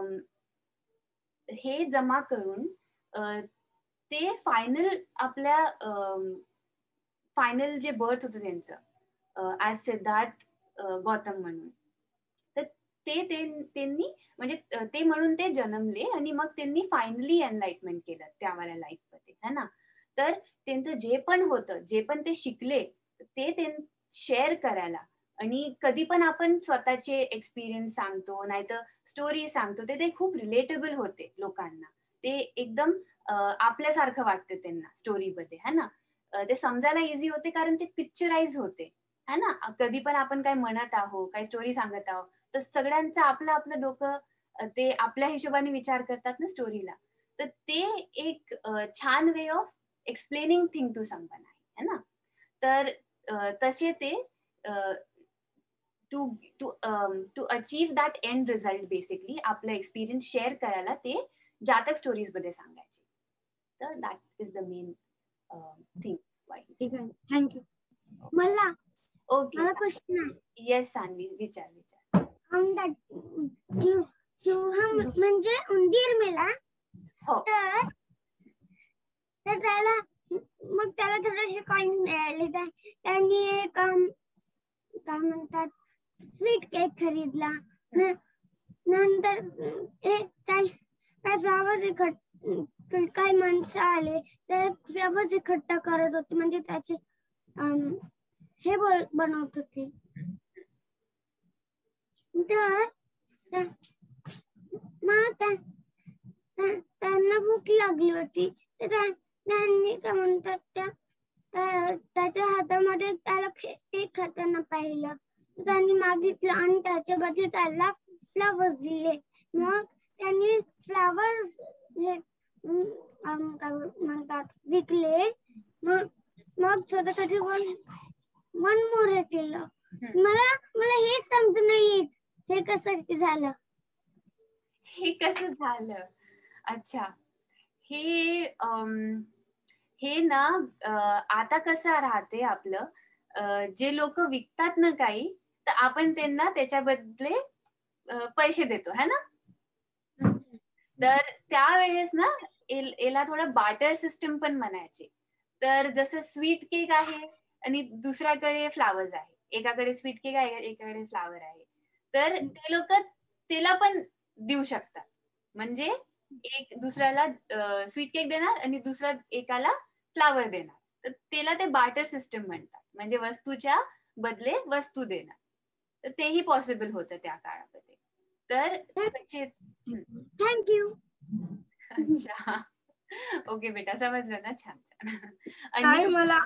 हे जमा करून ते फायनल आपल्या फायनल जे बर्थ होतं त्यांचं ऍज सिद्धार्थ गौतम म्हणून, तर त्यांनी म्हणजे ते म्हणून ते जन्मले आणि मग त्यांनी फायनली एनलाइटमेंट केलं त्यावाल्या लाईफ मध्ये, है ना. तर त्यांचं जे पण होतं, जे पण ते शिकले, ते शेअर करायला. आणि कधी पण आपण स्वतःचे एक्सपिरियन्स सांगतो, नाहीतर स्टोरी सांगतो, ते खूप रिलेटेबल होते लोकांना. ते एकदम आपल्यासारखं वाटतं त्यांना स्टोरीमध्ये, है ना. ते समजायला इझी होते कारण ते पिक्चराइज होते, है ना. कधी पण आपण काय म्हणत आहोत, काय स्टोरी सांगत आहोत, तर सगळ्यांचं आपलं आपलं डोकं ते आपल्या हिशोबाने विचार करतात ना स्टोरीला. तर ते एक छान way of explaining thing to someone आहे, है ना. तर तसे ते to achieve that end result basically आपला एक्सपिरियन्स शेअर करायला ते जातक स्टोरीज मध्ये सांगायचे. तर that is the main thing. ठीक आहे, थँक्यू. मला ओके, क्वेश्चन आहे. येस सान्वी, विचार. म्हणजे उंदीर मेला, हो, तर त्याला मग त्याला थोडेसे कॉइन मिळाले, त्यांनी एक काय म्हणतात स्वीट केक खरीदला. नंतर काय फ्लावर्स काही माणसं आले, ते फ्लावर्स इकट्ठा करत होते, म्हणजे त्याचे हे बनवत होते. तर मग त्यांना भूक लागली होती, तर त्यांनी काय म्हणतात त्याच्या हातामध्ये त्याला केक खाताना पाहिलं, तर त्यांनी मागितलं आणि त्याच्या बदले त्याला फ्लावर्स दिले. मग त्यांनी फ्लावर्स म्हणतात विकले. मग स्वतःसाठी वन मोर केलं. मला हे समजून नाही येत, हे कसं झालं. अच्छा, हे ना आता कसं राहते आपलं, जे लोक विकतात ना काही, तर आपण त्यांना त्याच्या बदले पैसे देतो, है ना. तर त्यावेळेस ना याला थोडं बार्टर सिस्टम पण म्हणायचे. तर जसं स्वीट केक आहे आणि दुसऱ्याकडे फ्लावर्स आहे, एकाकडे स्वीट केक आहे, एकाकडे फ्लावर आहे, तर ते लोक त्याला पण देऊ शकतात. म्हणजे एक दुसऱ्याला स्वीट केक देणार आणि दुसऱ्या एकाला फ्लावर देणार, तर त्याला ते बार्टर सिस्टम म्हणतात, म्हणजे वस्तूच्या बदले वस्तू देणार. तर तेही पॉसिबल होतं त्या काळामध्ये. तर थँक्यू. अच्छा, ओके बेटा, समजलं ना. छान छान. आणि मला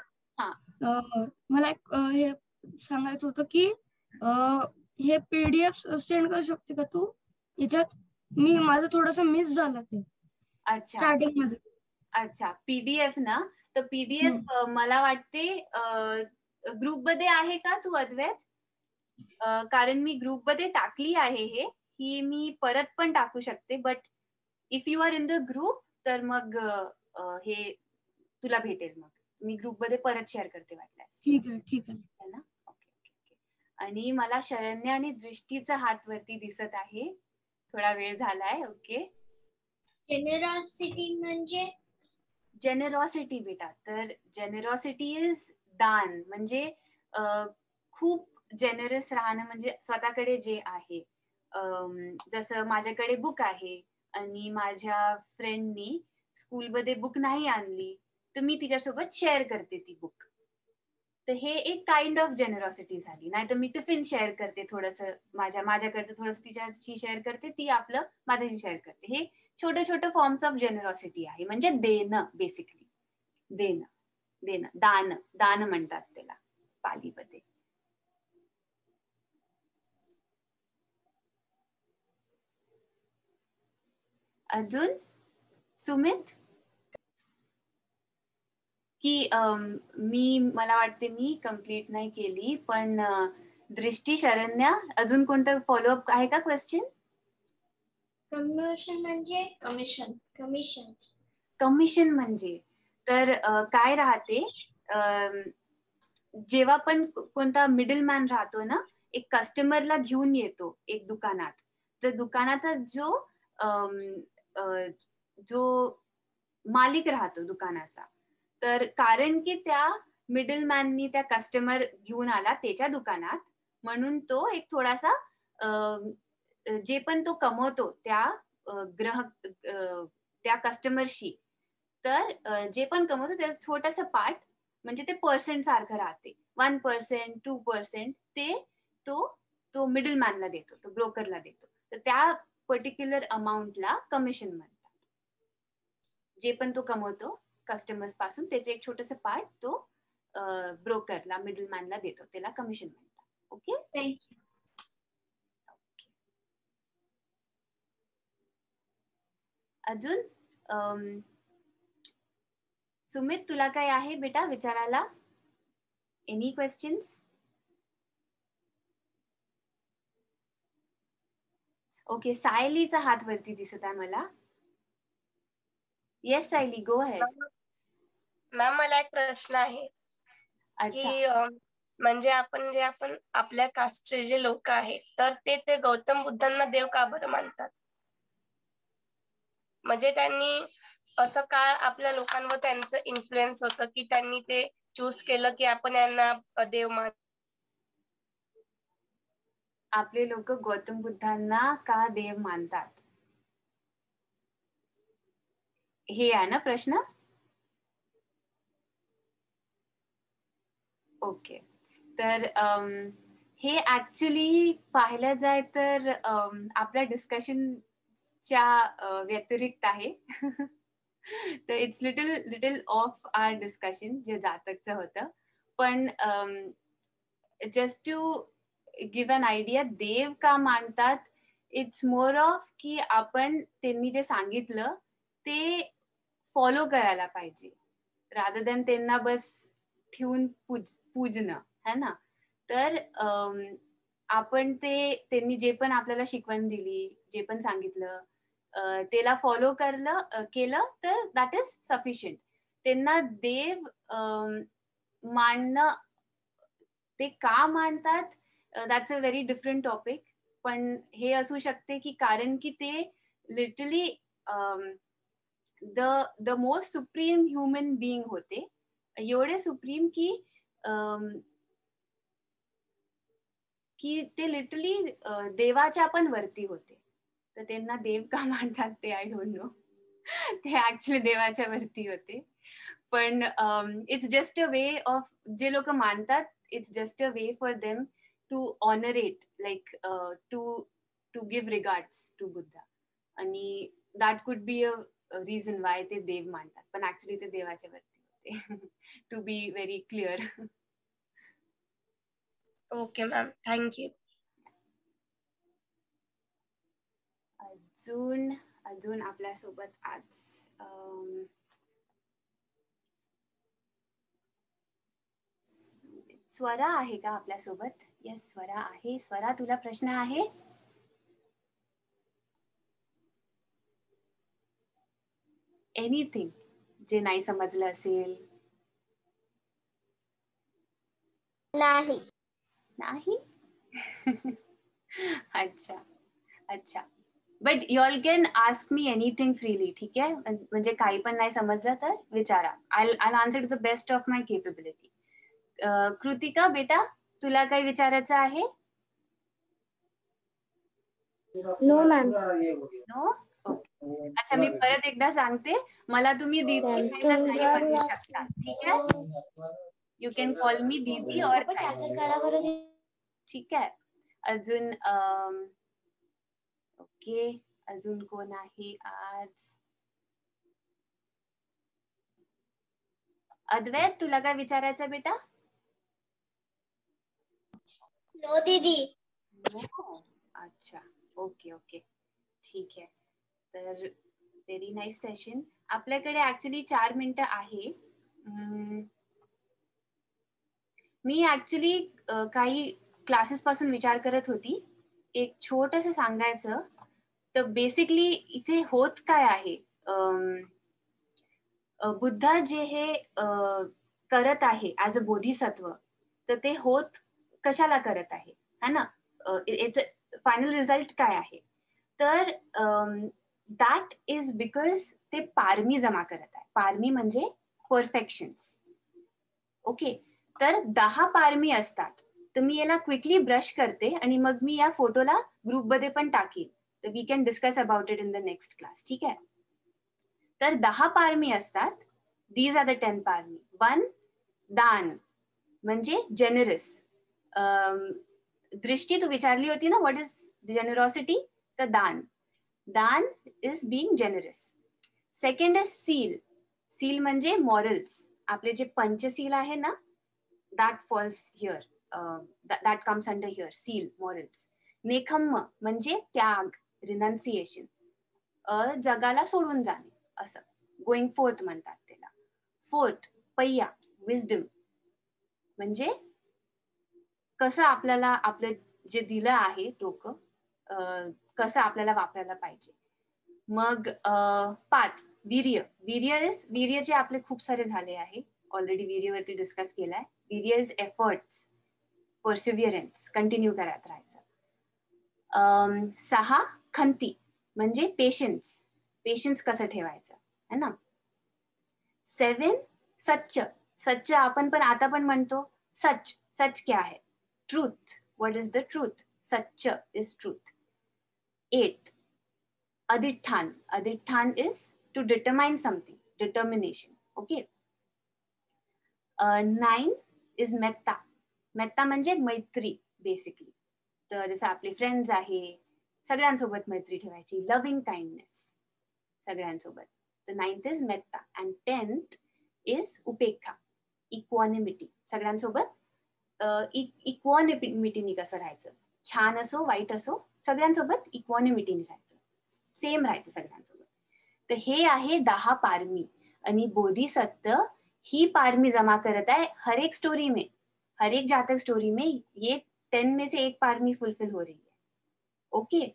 हा हे सांगायचं होतं की हे पीडीएफ सेंड करू शकते का तू याच्यात? माझं थोडस मिस झालं ते स्टार्टिंग मध्ये. अच्छा, पीडीएफ ना, तर पीडीएफ मला वाटते ग्रुप मध्ये आहे का तू, अद्वैत? कारण मी ग्रुपमध्ये टाकली आहे ही मी परत पण टाकू शकते, but if you are in the group तर मग हे तुला भेटेल. मग मी ग्रुपमध्ये परत शेअर करते वाटल्यास. ठीक आहे ना. ओके. आणि मला शरण्या आणि दृष्टीचा हात वरती दिसत आहे. थोडा वेळ झालाय. ओके. जेनेरॉसिटी म्हणजे? जेनेरॉसिटी बेटा, तर जेनेरॉसिटी इज दान, म्हणजे खूप जेनरस राहणं, म्हणजे स्वतःकडे जे आहे. जसं माझ्याकडे बुक आहे आणि माझ्या फ्रेंडनी स्कूलमध्ये बुक नाही आणली, तर मी तिच्यासोबत शेअर करते ती बुक. तर हे एक काइंड ऑफ जेनरॉसिटी झाली. नाही तर मी टिफिन शेअर करते, थोडंसं माझ्याकडचं थोडंसं तिच्याशी शेअर करते, ती आपलं माझ्याशी शेअर करते. हे छोटे छोटे फॉर्म्स ऑफ जेनरॉसिटी आहे, म्हणजे देणं, बेसिकली देणं, दान म्हणतात त्याला पालीमध्ये. अजून सुमित, की मला वाटते मी कंप्लीट नाही केली, पण दृष्टी, शरण्या, अजून कोणतं फॉलोअप आहे का क्वेश्चन? कमिशन म्हणजे? कमिशन म्हणजे तर काय राहते, जेव्हा पण कोणता मिडलमॅन राहतो ना, एक कस्टमरला घेऊन येतो एक दुकानात, तर दुकानात जो मालिक राहतो दुकानाचा, तर कारण की त्या मिडलमॅननी त्या कस्टमर घेऊन आला त्याच्या दुकानात, म्हणून तो एक थोडासा जे पण तो कमवतो त्या ग्राहक त्या कस्टमरशी, तर जे पण कमवतो त्याचं छोटंसं पार्ट, म्हणजे ते पर्सेंट सारखं राहते, 1%, 2%, ते तो मिडलमॅनला देतो, तो ब्रोकरला देतो. तर त्या पर्टिक्युलर अमाऊंटला कमिशन म्हणतात. जे पण तो कमवतो कस्टमर्स पासून त्याचे एक छोटंसं पार्ट तो ब्रोकरला, मिडलमॅनला देतो, त्याला कमिशन म्हणतात. ओके. थँक्यू. अजून सुमित, तुला काय आहे बेटा विचारायला? Any questions? ओके, सायलीचा हात वरती दिसत आहे मला. Yes Sayali, go ahead. Ma'am, मला एक प्रश्न आहे की म्हणजे आपण आपल्या कास्टचे जे लोक आहेत, तर ते गौतम बुद्धांना देव का बरं मानतात? म्हणजे त्यांनी असं काय आपल्या लोकांवर त्यांचं इन्फ्लुएन्स होतं की त्यांनी ते चूज केलं की आपण यांना देव मान? आपले लोक गौतम बुद्धांना का देव मानतात, हे आहे ना प्रश्न? ओके. तर हे ऍक्च्युली पाहायला जाय तर आपल्या डिस्कशनच्या व्यतिरिक्त आहे. तर it's little of our discussion जे जातकचं होतं. पण just to give an idea, देव का मानतात, इट्स मोर ऑफ की आपण त्यांनी जे सांगितलं ते फॉलो करायला पाहिजे, रादर दॅन त्यांना बस ठेवून पूजणं, है ना. तर आपण त्यांनी जे पण आपल्याला शिकवण दिली, जे पण सांगितलं, त्याला फॉलो केलं तर दॅट इज सफिशियंट. त्यांना देव मानणं, ते का मानतात, that's a very different topic. पण हे असू शकते की कारण की ते literally the most supreme human being होते, एवढे सुप्रीम की ते लिटरली देवाच्या पण वरती होते. तर त्यांना देव का मानतात ते आय डोंट नो. ते ऍक्च्युली देवाच्या वरती होते. पण it's just a way of, जे लोक मानतात, it's just a way for them to honour it, like to give regards to Buddha. आणि that could be a reason why ते देव मानतात, पण ऍक्च्युली ते देवाच्या वरती होते. To be very clear. Okay ma'am, thank you. अजून आपल्यासोबत आज स्वरा आहे का आपल्यासोबत? येस स्वरा आहे. स्वरा तुला प्रश्न आहे? एनिथिंग जे नाही समजलं असेल? नाही. नाही. अच्छा अच्छा. But you all can ask me anything freely. ठीक आहे, म्हणजे काही पण नाही समजलं तर विचारा. I answer to the best of my capability. Kritika बेटा तुला काही विचारायचं आहे? No ma'am. नो. अच्छा मी परत एकदा सांगते, मला तुम्ही दीदी म्हणू शकता. ठीक आहे, यू कॅन कॉल मी दीदी और ठीक आहे. अजून ओके, अजून कोण आहे आज? अद्वैत तुला काय विचारायचं बेटा? नो दीदी. अच्छा ओके ओके ठीक आहे. तर व्हेरी नाईस सेशन. आपल्याकडे ऍक्च्युली 4 मिनिटं आहे. मी ऍक्च्युली काही क्लासेस पासून विचार करत होती एक छोटंसं सांगायचं. तर बेसिकली इथे होत काय आहे, बुद्धा जे हे करत आहे ऍज अ बोधिसत्व, तर ते होत कशाला करत आहे है ना, याचं फायनल रिझल्ट काय आहे? तर दॅट इज बिकॉज ते पारमी जमा करत आहे. पारमी म्हणजे परफेक्शन्स. ओके, तर 10 पारमी असतात. तर मी याला क्विकली ब्रश करते आणि मग मी या फोटोला ग्रुपमध्ये पण टाकीन. तर we can discuss about it in the next class. ठीक आहे, तर 10 पारमी असतात. These are the 10 पारमी. 1 दान म्हणजे जेनरस. दृष्टी तू विचारली होती ना व्हॉट इज जेनरॉसिटी, तर दान is being generous. Second is सील. सील म्हणजे मॉरल्स. आपले जे पंचशील आहे ना, that falls here, that comes under here, सील मॉरल्स. नेखम्म म्हणजे त्याग, रिनन्सिएशन, जगाला सोडून जाणे, असं गोइंग फोर्थ म्हणतात त्याला. फोर्थ पय्या, विजडम, म्हणजे कसं आपल्याला आपलं जे दिलं आहे डोकं कसं आपल्याला वापरायला पाहिजे. मग 5 वीर्य. वीर्यचे आपले खूप सारे झाले आहे ऑलरेडी, वीर्यवरती डिस्कस केलाय. वीर्य इज एफर्ट्स, परसिव्हिअरन्स, कंटिन्यू करत राहायचं. 6 खंती म्हणजे पेशन्स कसं ठेवायचं है ना. 7 सच्च आपण पण आता पण म्हणतो. सच क्या है? Truth. What is the truth? सच्च इज ट्रूथ. 8 अधिष्ठान is to determine something, determination. Okay. 9 is मेत्ता म्हणजे मैत्री बेसिकली. तर जसं आपले फ्रेंड्स आहे, सगळ्यांसोबत मैत्री ठेवायची, लव्हिंग काइंडनेस सगळ्यांसोबत. तर 9th is Metta. And 10th is उपेक्षा, इक्वॉनिमिटी. सगळ्यांसोबत इक्वॉनिमिटीनी कसं राहायचं, छान असो वाईट असो सगळ्यांसोबत इक्वॉनिमिटीने राहायचं, सेम राहायचं सगळ्यांसोबत. तर हे आहे 10 पारमी. आणि बोधिसत्व ही पारमी जमा करत आहे हर एक स्टोरी में, हर एक जातक स्टोरी में ये 10 में से एक पारमी फुलफिल हो रही है. ओके,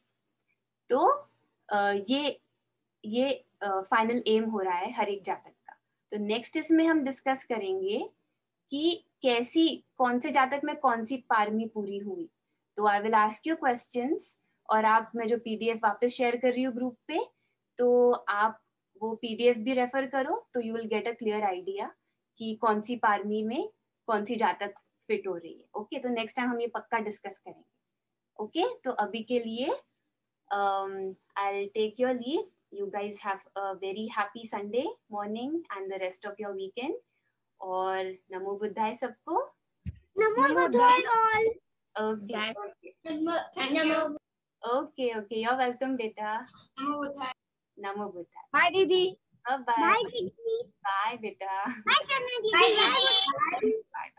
तो ये फाइनल एम हो रहा है हर एक जातक का. तो नेक्स्ट इसमें हम डिस्कस करेंगे कि कैसी, कौन से जातक में कौन सी पारमी पूरी हुई. तो I will ask you questions, और आप, मैं जो पीडीएफ वापस शेयर कर रही हूँ ग्रुप पे, तो आप वो पीडीएफ भी रेफर करो, तो you will get a clear idea कि कौन सी पारमी में कौन सी जातक फिट हो रही है. ओके, तो नेक्स्ट टाइम हम ये पक्का डिस्कस करेंगे. ओके, तो अभी के लिए I'll take your leave. You guys have a very happy Sunday morning and the rest of your weekend. और नमो बुद्धाय सबको. नमो बुद्धाय all. Okay. Thank you. Okay. You're welcome, beta. Namo Buddhaya. Namo Buddhaya. Bye दीदी. Bye. Bye दीदी. Bye, beta. Bye Sharma दीदी. Bye.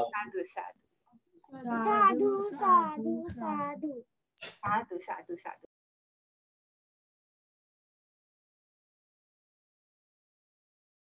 साधू.